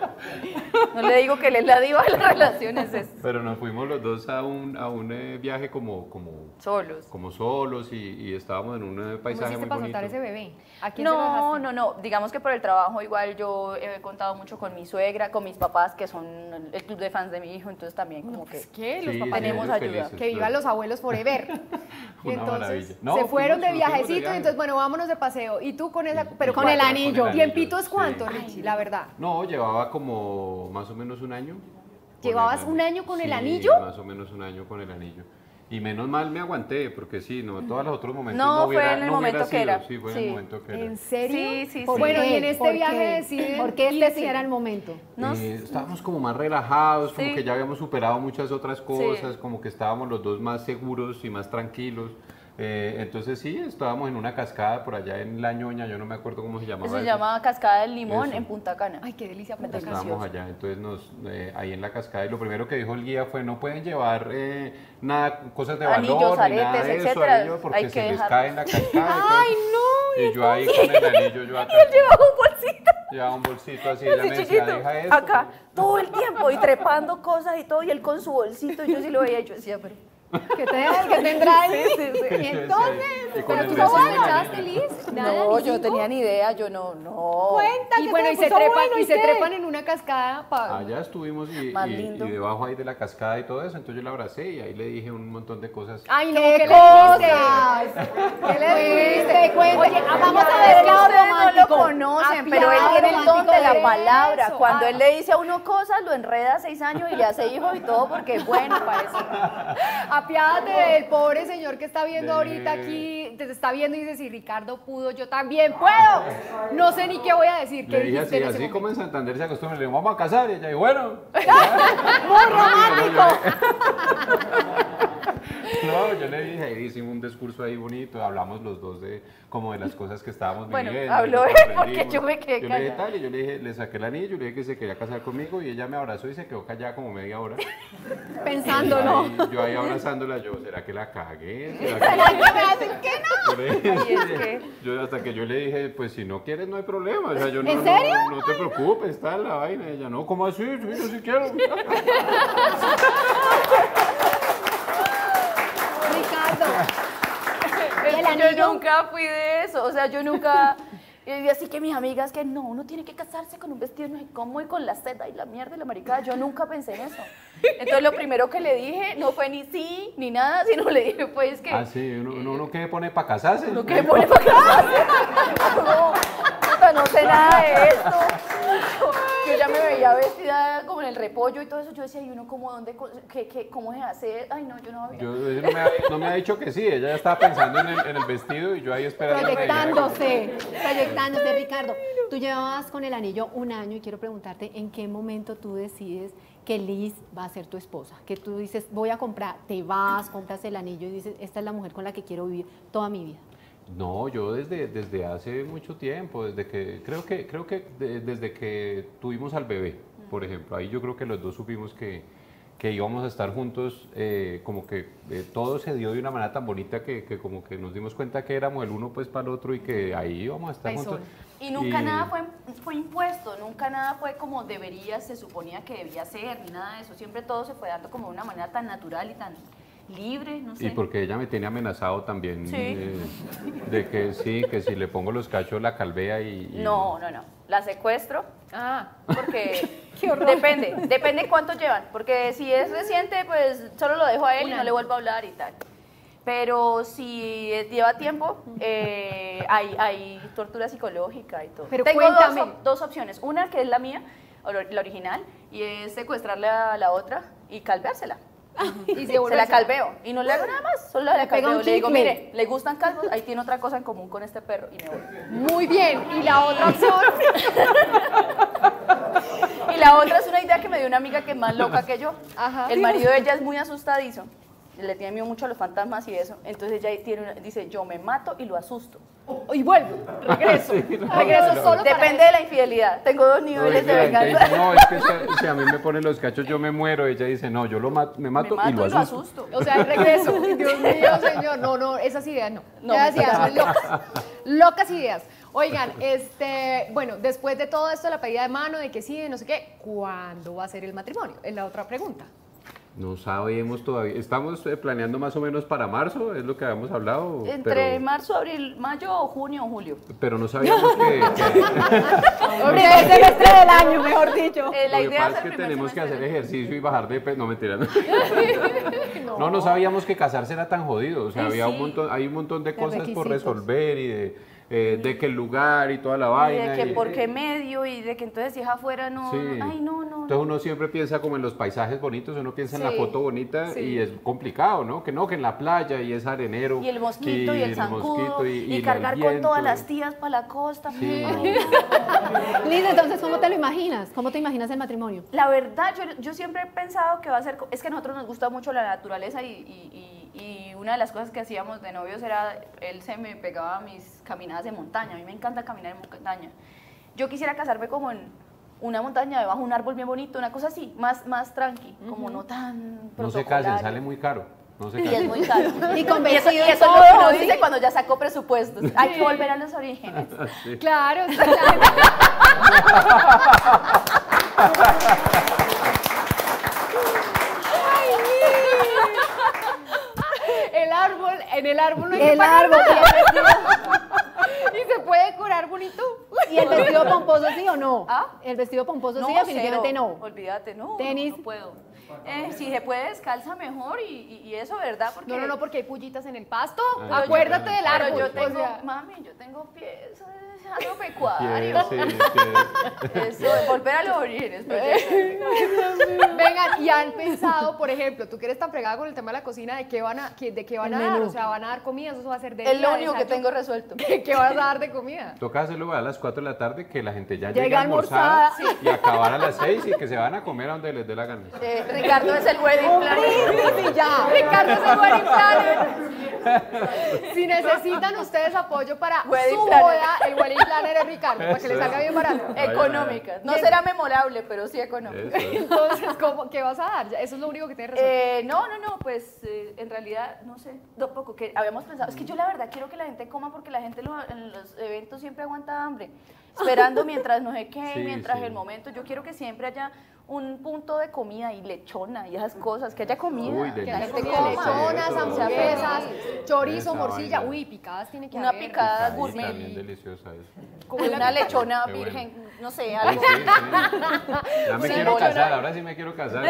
No le digo que él es la diva de las relaciones, es Pero nos fuimos los dos a un, a un eh, viaje como, como, solos. como solos y, y estábamos en un eh, ¿Cómo paisaje hiciste muy para bonito. soltar ese bebé? ¿A quién se lo No, dejaste? no, no. Digamos que por el trabajo igual yo he contado mucho con mi suegra, con mis papás, que son el club de fans de mi hijo, entonces también como que... Es que los Sí, papás sí, tenemos ellos ayuda. felices, que vivan claro. los abuelos forever. Y Una entonces maravilla. No, se fueron fuimos- de nos fuimos de viajecito y viaje. entonces, bueno, vámonos de paseo. Y tú con esa, Y- pero y con cuatro, el anillo. con el ¿Tiempito es sí. cuánto, Richie? La verdad. No, llevaba como más o menos un año. con ¿Llevabas el un año con el Sí, anillo? más o menos un año con el anillo. Y menos mal me aguanté, porque sí, no, todos los otros momentos No, no, fue hubiera, en el no hubiera momento que sido, era. Sí, fue en Sí. el momento que era. ¿En serio? Sí, sí, ¿Por sí. Bueno, qué? y en este ¿Por viaje qué? deciden ¿Por qué este irse? sí era el momento? ¿No? Eh, estábamos como más relajados, como Sí. que ya habíamos superado muchas otras cosas, como que estábamos los dos más seguros y más tranquilos. Eh, entonces sí, estábamos en una cascada por allá en La Ñoña, yo no me acuerdo cómo se llamaba. Eso se eso. llama Cascada del Limón Eso. en Punta Cana. Ay, qué delicia. Punta Cana. Estábamos allá, entonces nos, eh, ahí en la cascada y lo primero que dijo el guía fue no pueden llevar eh, nada, cosas de Anillos, valor ni nada aretes, de eso, etcétera, anillos, porque hay se que les dejarlos. cae en la cascada. ¡Ay, no! Y yo ahí con el anillo, yo acá, Llevaba un bolsito llevaba un bolsito así, ella así me decía, chiquito, deja eso. acá, todo el tiempo, y trepando cosas y todo, y él con su bolsito, y yo sí lo veía, y yo decía, pero... ¿Qué, te, qué tendrá ahí? Sí, sí, sí. Y entonces, Y con Pero el tú no vecino sospechaste, niño. Liz. Nada, No, ni yo cinco. tenía ni idea, yo no, no. Cuenta Y que bueno, te y se puso trepan, bueno, y se qué? trepan en una cascada para... Allá estuvimos y, Más y- lindo. y debajo ahí de la cascada y todo eso, entonces yo la abracé y ahí le dije un montón de cosas. Ay, no, ¡Qué ¿qué cosas! le dijiste? ¿Qué le dijiste? Cuente, Oye, cuente. vamos a Es ver que el lado Ustedes no lo romántico. conocen, pero él Apiado tiene el don de la romántico palabra. eso. Cuando Ah. él le dice a uno cosas, lo enreda a seis años y le hace hijo y todo porque es bueno, parece. Apiádate del pobre señor que está viendo De- ahorita aquí, te está viendo y dice, si Ricardo pudo, yo también puedo. No sé ni qué voy a decir. ¿Qué Le dije dijiste así, en ese así como en momento? Santander se acostumbra, le digo, vamos a casar, y ella dijo, bueno. Muy romántico. No, yo le dije, ahí hicimos un discurso ahí bonito, hablamos los dos de como de las cosas que estábamos Bueno, viviendo. habló de lo que él, porque aprendimos. yo me quedé Yo le dije callada. tal, y yo le dije, le saqué el anillo, le dije que se quería casar conmigo, y ella me abrazó y se quedó callada como media hora. Pensándolo. Ahí, yo ahí abrazándola, yo, ¿será que la cagué? ¿Será que- ¿Será que me hacen que no? Yo le dije, Ay, es que- yo hasta que yo le dije, pues si no quieres no hay problema, o sea, yo no, ¿En no- serio? no, te preocupes, está la vaina. Y ella, no, ¿cómo así? Sí, yo sí quiero. Ricardo. Es ¿Y el que anillo? yo nunca fui de eso, o sea, yo nunca... Y así que mis amigas que no, uno tiene que casarse con un vestido no sé cómo y con la seda y la mierda y la maricada, yo nunca pensé en eso. Entonces lo primero que le dije no fue ni sí ni nada, sino le dije pues que... Ah, sí, uno, uno, uno que pone para casarse. ¿Lo que pone para casarse? No, puta, no sé nada de esto. Yo, yo ya me veía vestida como en el repollo y todo eso. Yo decía, ¿y uno cómo, dónde, co- qué, qué, cómo se hace? Ay, no, yo no había. Yo, ella no, me ha, no me ha dicho que sí, ella ya estaba pensando en el, en el vestido y yo ahí esperando. que ella dijera Proyectándose, proyectándose, Ricardo. Tú llevabas con el anillo un año y quiero preguntarte en qué momento tú decides que Liz va a ser tu esposa, que tú dices, voy a comprar, te vas, compras el anillo y dices, esta es la mujer con la que quiero vivir toda mi vida. que- No, yo desde, desde hace mucho tiempo, desde que, creo que, creo que de- desde que tuvimos al bebé, por ejemplo, ahí yo creo que los dos supimos que, que íbamos a estar juntos, eh, como que eh, todo se dio de una manera tan bonita que, que como que nos dimos cuenta que éramos el uno pues para el otro y que ahí íbamos a estar Ahí juntos. son. Y nunca nada fue, fue impuesto, nunca nada fue como debería, se suponía que debía ser, ni nada de eso. Siempre todo se fue dando como de una manera tan natural y tan libre, no sé. Y porque ella me tiene amenazado también, Sí. eh, de que sí, que si le pongo los cachos la calvea y... y- No, no, no. La secuestro Ah, porque depende, depende cuánto llevan. Porque si es reciente, pues solo lo dejo a él y no le vuelvo a hablar y tal. Pero si lleva tiempo, eh, hay, hay tortura psicológica y todo. Pero Tengo dos, cuéntame. op- dos opciones. Una que es la mía, o lo- la original, y es secuestrarle a la otra y calveársela. y se, Se la vuelve calveo y no le hago nada más, solo la Le pega calveo. un Le digo, chicle. mire, le gustan calvos, ahí tiene otra cosa en común con este perro y me voy. Muy bien. Y la otra opción. Y la otra es una idea que me dio una amiga que es más loca que yo. Ajá. El marido de ella es muy asustadizo, le tiene miedo mucho a los fantasmas y eso. Entonces ella tiene una- dice, yo me mato y lo asusto. Y vuelvo. Regreso. Sí, no, Regreso no. solo para Depende de la infidelidad. Tengo dos niveles de Oiga, venganza. ella- no, es que si, si a mí me ponen los cachos yo me muero, ella dice, no, yo lo ma- me mato, Me mato y lo asusto. O sea, el regreso. Dios mío, señor. No, no, esas ideas no. No, esas me ideas toca. son locas. Locas ideas. Oigan, este, bueno, después de todo esto, la pedida de mano, de que sí, de no sé qué, ¿cuándo va a ser el matrimonio? Es la otra pregunta. No sabemos todavía. Estamos eh, planeando más o menos para marzo, es lo que habíamos hablado. Entre pero, marzo, abril, mayo, junio o julio. pero no sabíamos que... que Primer semestre del año, mejor dicho. Eh, la lo que idea pasa es es el que primer tenemos que hacer semestre. ejercicio y bajar de peso. No, mentira. No. no, no sabíamos que casarse era tan jodido. O sea, Eh, había un sí. montón, hay un montón de cosas por requisitos. resolver y de, eh, de que el lugar y toda la Y vaina. de que y- por qué medio y de que entonces si es afuera no, Sí. ay no, no. Entonces uno siempre piensa como en los paisajes bonitos, uno piensa en la Sí, foto bonita sí. y es complicado, ¿no? Que no, que en la playa y es arenero. Y el mosquito y, el zancudo mosquito y, y- y cargar el con todas viento. las tías para la costa. Sí. Liz, entonces, ¿cómo te lo imaginas? ¿Cómo te imaginas el matrimonio? La verdad, yo, yo siempre he pensado que va a ser, co- es que a nosotros nos gusta mucho la naturaleza y, y- y- y una de las cosas que hacíamos de novios era, él se me pegaba a mis caminadas de montaña, a mí me encanta caminar en montaña. Yo quisiera casarme como en una montaña, debajo de un árbol bien bonito, una cosa así, más, más tranqui, como no tan No se casen, protocolario. sale muy caro. No se Y es casen. muy caro. Y con Y eso, vestido y y eso todo, es lo que uno ¿sí? dice cuando ya sacó presupuestos. Hay que volver a los orígenes. Claro, sí, claro. El árbol, en el árbol no hay El que pagar árbol, nada. Y se puede decorar bonito. ¿Y el vestido pomposo sí o no? ¿Ah? El vestido pomposo sí, No, definitivamente cero. no. Olvídate, no. Tenis. No, no puedo. Eh, si se puede descalza mejor y, y, y eso, ¿verdad? Porque No, no, no, porque hay pullitas en el pasto. Ah, Acuérdate sí, del claro. árbol. Pero yo o tengo, sea, mami, yo tengo pies Pies, agropecuarios. sí, pies. Eso, volver a los orígenes. vengan, y han pensado, por ejemplo, tú que eres tan fregada con el tema de la cocina, ¿de qué van a, qué- de qué van El a dar? menú. O sea, ¿van a dar comida? ¿Eso va a ser de Es día, lo único que desayuno? tengo resuelto. ¿Qué, qué vas a dar de comida? Toca hacerlo a las cuatro de la tarde, que la gente ya Llega llega almorzada almorzada. y acabar a las seis y que se van a comer a donde les dé la gana. Eh, Ricardo es el wedding planner. Sí, ya. Ricardo es el wedding planner. Si necesitan ustedes apoyo para Wedding su planner. boda, el wedding planner es Ricardo, para que les salga bien barato. Económicas. No será memorable, pero sí económica. Eso es. Entonces, ¿cómo, ¿qué vas a dar? Ya, eso es lo único que tienes resuelto. Eh, no, no, no, pues eh, en realidad, no sé, tampoco que habíamos pensado. Es que yo la verdad quiero que la gente coma porque la gente lo- en los eventos siempre aguanta hambre, esperando mientras no sé qué, Sí, mientras sí. el momento. Yo quiero que siempre haya un punto de comida y lechona y esas cosas, que haya comida, Uy, que la gente delicioso. Comida, coma. lechonas, eso. hamburguesas, chorizo, Esa morcilla. vaina. Uy, picadas tiene que Una haber. picada Ahí gourmet. también deliciosa eso. Como Una la- lechona Qué bueno. virgen, no sé, Sí, algo. sí, sí. Ya me Sí, quiero bolona. casar, ahora sí me quiero casar.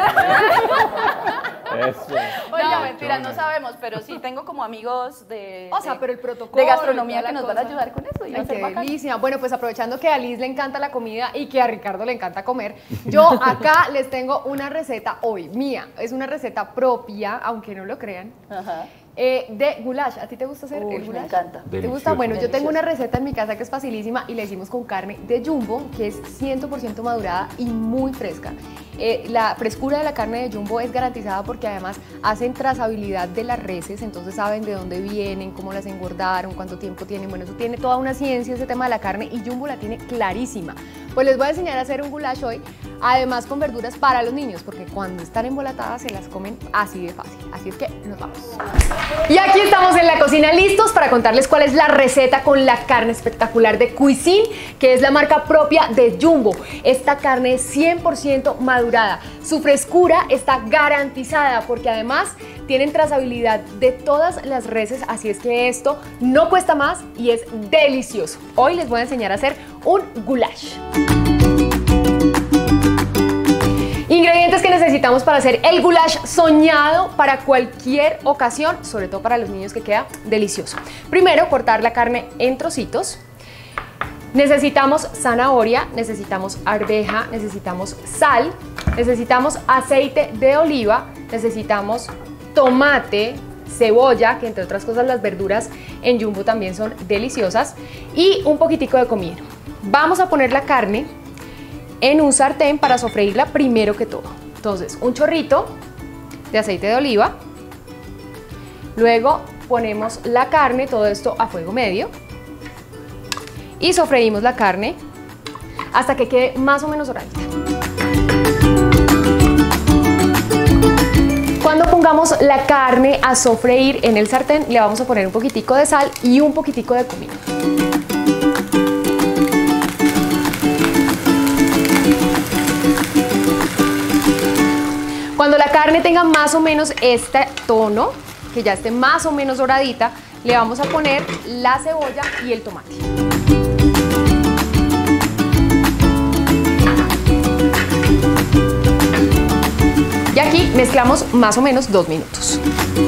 Eso. No, mentira, no sabemos, pero sí tengo como amigos de, O sea, de- pero el protocolo de gastronomía y toda que la nos van a cosa. ayudar con eso. Y va Ay, a ser qué bacán. delicia. Bueno, pues aprovechando que a Liz le encanta la comida y que a Ricardo le encanta comer, yo acá les tengo una receta hoy, mía. Es una receta propia, aunque no lo crean, Ajá. eh, de goulash. ¿A ti te gusta hacer Uy, el me goulash? encanta. ¿Te Delicioso. gusta? Bueno, yo tengo Delicioso. una receta en mi casa que es facilísima y la hicimos con carne de jumbo, que es cien por ciento madurada y muy fresca. Eh, la frescura de la carne de jumbo es garantizada porque además hacen trazabilidad de las reses, entonces saben de dónde vienen, cómo las engordaron, cuánto tiempo tienen. Bueno, eso tiene toda una ciencia ese tema de la carne y jumbo la tiene clarísima. Pues les voy a enseñar a hacer un goulash hoy, además con verduras para los niños, porque cuando están embolatadas se las comen así de fácil. Así es que nos vamos. Y aquí estamos en la cocina listos para contarles cuál es la receta con la carne espectacular de Cuisine, que es la marca propia de Jumbo. Esta carne es cien por ciento madurada. Su frescura está garantizada porque además tienen trazabilidad de todas las reses, así es que esto no cuesta más y es delicioso. Hoy les voy a enseñar a hacer un goulash. Ingredientes que necesitamos para hacer el goulash soñado para cualquier ocasión, sobre todo para los niños, que queda delicioso. Primero, cortar la carne en trocitos. Necesitamos zanahoria, necesitamos arveja, necesitamos sal, necesitamos aceite de oliva, necesitamos tomate, cebolla, que entre otras cosas las verduras en Jumbo también son deliciosas, y un poquitico de comino. Vamos a poner la carne en un sartén para sofreírla primero que todo. Entonces, un chorrito de aceite de oliva, luego ponemos la carne, todo esto a fuego medio, y sofreímos la carne hasta que quede más o menos doradita. Cuando pongamos la carne a sofreír en el sartén, le vamos a poner un poquitico de sal y un poquitico de comino. Cuando la carne tenga más o menos este tono, que ya esté más o menos doradita, le vamos a poner la cebolla y el tomate. Y aquí mezclamos más o menos dos minutos.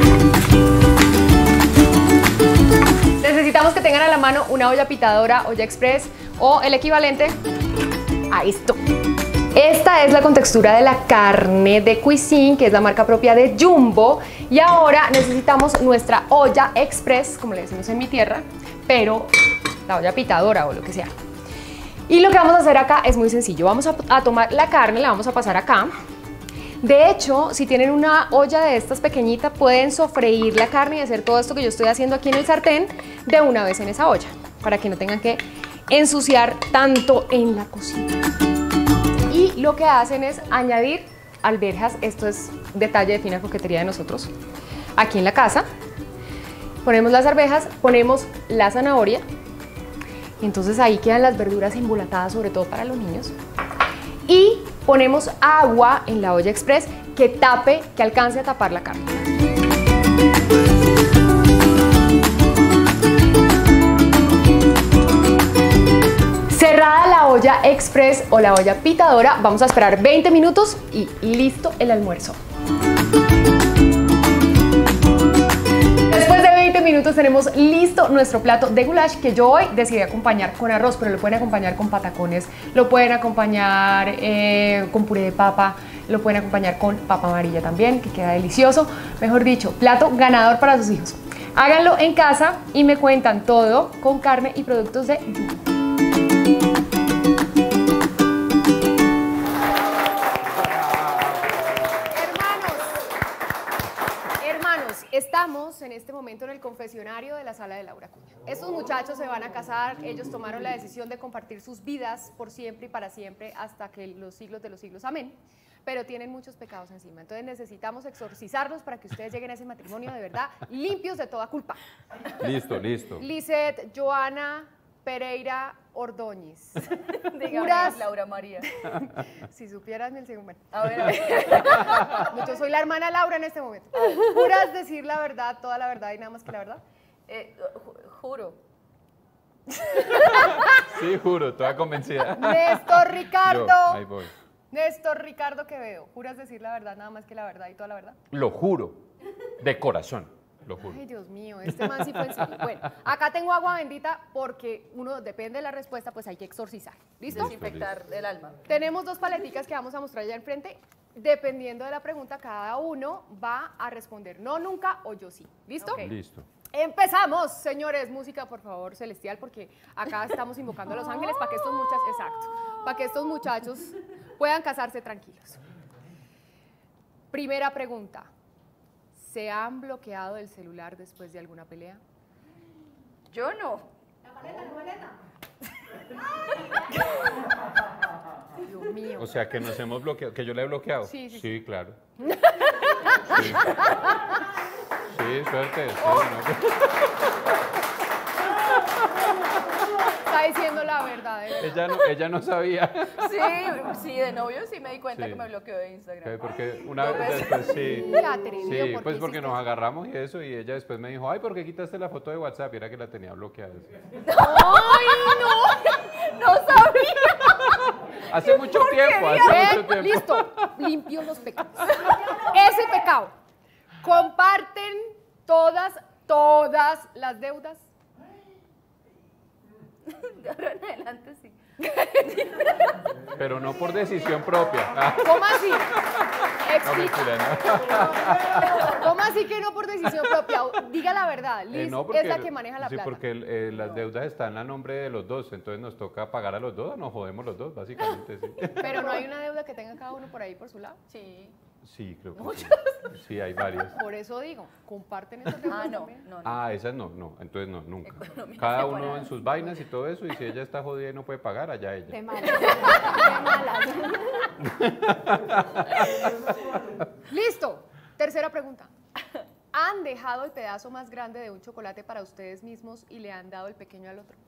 Necesitamos que tengan a la mano una olla pitadora, olla express o el equivalente a esto. Esta es la contextura de la carne de Cuisine, que es la marca propia de Jumbo. Y ahora necesitamos nuestra olla express, como le decimos en mi tierra, pero la olla pitadora o lo que sea. Y lo que vamos a hacer acá es muy sencillo. Vamos a, a tomar la carne, la vamos a pasar acá. De hecho, si tienen una olla de estas pequeñita, pueden sofreír la carne y hacer todo esto que yo estoy haciendo aquí en el sartén de una vez en esa olla, para que no tengan que ensuciar tanto en la cocina. Y lo que hacen es añadir alberjas. Esto es detalle de fina coquetería de nosotros aquí en la casa. Ponemos las arvejas, ponemos la zanahoria, y entonces ahí quedan las verduras embolatadas, sobre todo para los niños. Y ponemos agua en la olla express que tape, que alcance a tapar la carne. express o la olla pitadora. Vamos a esperar veinte minutos y listo el almuerzo. Después de veinte minutos tenemos listo nuestro plato de goulash, que yo hoy decidí acompañar con arroz, pero lo pueden acompañar con patacones, lo pueden acompañar eh, con puré de papa, lo pueden acompañar con papa amarilla también, que queda delicioso. Mejor dicho, plato ganador para sus hijos. Háganlo en casa y me cuentan todo con carne y productos de Yugo. Estamos en este momento en el confesionario de la sala de Laura Acuña. Estos muchachos se van a casar, ellos tomaron la decisión de compartir sus vidas por siempre y para siempre hasta que los siglos de los siglos, amén, pero tienen muchos pecados encima, entonces necesitamos exorcizarlos para que ustedes lleguen a ese matrimonio de verdad limpios de toda culpa. Listo, listo. Lisette, Joana, Pereira, Ordóñez. Dígame, Laura María. Si supieras, mi segundo. A ver, a ver. Yo soy la hermana Laura en este momento. ¿Juras decir la verdad, toda la verdad y nada más que la verdad? Eh, ju juro. Sí, juro, toda convencida. Néstor Ricardo. Yo, ahí voy. Néstor Ricardo Quevedo. ¿Juras decir la verdad, nada más que la verdad y toda la verdad? Lo juro, de corazón. Lo juro. Ay, Dios mío, este man sí fue en serio. Bueno, acá tengo agua bendita porque uno, depende de la respuesta, pues hay que exorcizar. ¿Listo? Desinfectar el alma. Tenemos dos paleticas que vamos a mostrar ya enfrente. Dependiendo de la pregunta, cada uno va a responder no, nunca o yo sí. ¿Listo? Okay. Listo. Empezamos, señores. Música, por favor, celestial, porque acá estamos invocando a los ángeles para que estos muchachos, exacto, para que estos muchachos puedan casarse tranquilos. Primera pregunta. ¿Se han bloqueado el celular después de alguna pelea? Yo no. La maleta, la maleta. Dios mío. O sea, que nos hemos bloqueado, que yo le he bloqueado. Sí, sí, sí, sí. Claro. Sí, sí, suerte. Sí, Oh. no. Está diciendo la verdad. ¿eh? Ella, no, ella no sabía. Sí, sí, de novio sí me di cuenta Sí. que me bloqueó de Instagram. Porque una No, vez pues- después sí. Qué atrevido, Sí, ¿por pues qué porque hiciste nos eso? agarramos y eso, y ella después me dijo, ay, ¿por qué quitaste la foto de WhatsApp? Y era que la tenía bloqueada. ¡Ay, no! No sabía. Hace mucho tiempo, hace Ven, mucho tiempo. listo, limpio los pecados. Ese pecado. Comparten todas, todas las deudas. De ahora en adelante sí. Pero no por decisión propia. Ah, ¿Cómo así? no, Explica. mentira, no. ¿Cómo así que no por decisión propia? Diga la verdad. Liz Eh, no, es la que maneja la sí, plata. porque el- eh, las deudas están a nombre de los dos, entonces nos toca pagar a los dos, nos jodemos los dos, básicamente, sí. Pero no hay una deuda que tenga cada uno por ahí por su lado. Sí. Sí, creo que sí. Sí, hay varias. Por eso digo, comparten esas deudas Ah, no, también. no, no. Ah, esas no, no, entonces no, nunca. Economía Cada uno separada. en sus vainas y todo eso, y si ella está jodida y no puede pagar, allá ella. De malas. De malas. Listo. Tercera pregunta. ¿Han dejado el pedazo más grande de un chocolate para ustedes mismos y le han dado el pequeño al otro?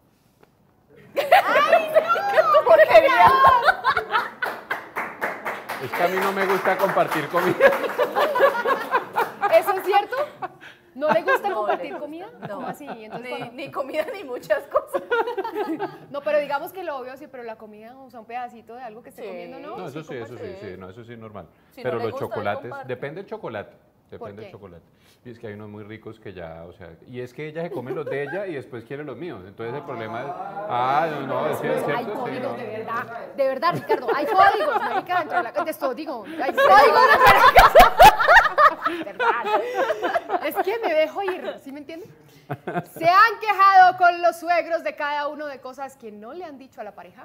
Es que a mí no me gusta compartir comida. ¿Eso es cierto? ¿No le gusta No compartir le gusta, comida? no. ¿Cómo así? Entonces, Ni, cuando- ni comida ni muchas cosas. No, pero digamos que lo obvio sí, pero la comida, o sea, un pedacito de algo que esté Sí. comiendo, ¿no? No, eso sí, eso sí, comparte. sí, no, eso sí es normal. Si no Pero le los gusta, chocolates, comparte. depende del chocolate. ¿Por Depende qué? del chocolate. Y es que hay unos muy ricos que ya, o sea, y es que ella se come los de ella y después quiere los míos. Entonces el problema es, ah, no, no, es cierto, Hay ¿cierto? Sí, códigos no. de verdad, de verdad, Ricardo, hay códigos, marica, dentro de la de esto, digo, hay códigos dentro de la casa. ¿Verdad? Es que me dejo ir, ¿sí me entienden? ¿Se han quejado con los suegros de cada uno de cosas que no le han dicho a la pareja?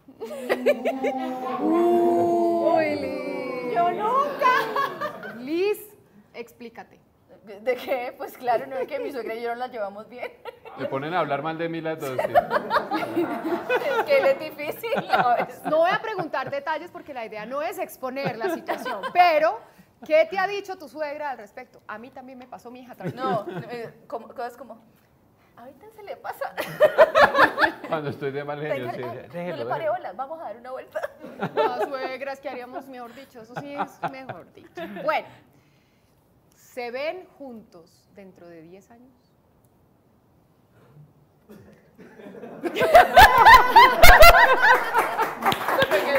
Uy, Liz. Yo nunca. Liz, explícate. ¿De, de qué? Pues claro, no es que mi suegra y yo no la llevamos bien. Le ponen a hablar mal de mí las dos. Sí. Es que él es difícil a veces. No voy a preguntar detalles porque la idea no es exponer la situación, pero ¿qué te ha dicho tu suegra al respecto? A mí también me pasó, mi hija. tranquila. No, eh, como, cosas como, ahorita se le pasa. Cuando estoy de mal genio, Venga, sí, ay, déjelo, no le paré déjelo. bolas, vamos a dar una vuelta. No, suegras, ¿qué haríamos mejor dicho? Eso sí es mejor dicho. Bueno, ¿se ven juntos dentro de diez años?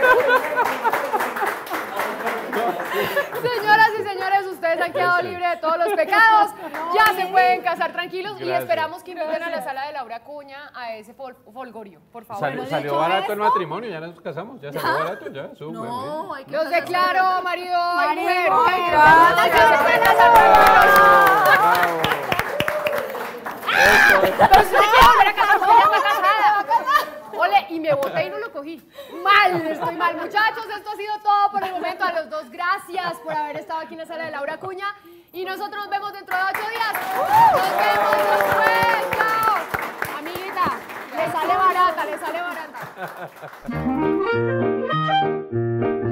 Señoras y señores, ustedes han quedado libres de todos los pecados. Ya se pueden casar tranquilos. Y Gracias. esperamos que inviten a la sala de Laura Acuña a ese fol folgorio, por favor. Sal- Bueno, salió dicho barato el esto- matrimonio, ya nos casamos, ya salió barato, ya, súper No, bien. hay que Los casarse. declaro marido y Marido mujer. y mujer. Gracias. Ya se pueden casar tranquilos. Pero si usted quiere volver a casar, usted ya está casada. Ole, y me boté y no lo cogí. Mal, estoy mal. Muchachos, esto ha sido todo por el momento. A los dos, gracias por haber estado aquí en la sala de Laura Acuña. Y nosotros nos vemos dentro de ocho días. Nos vemos después. Chao. Amiguita, le sale barata, le sale barata.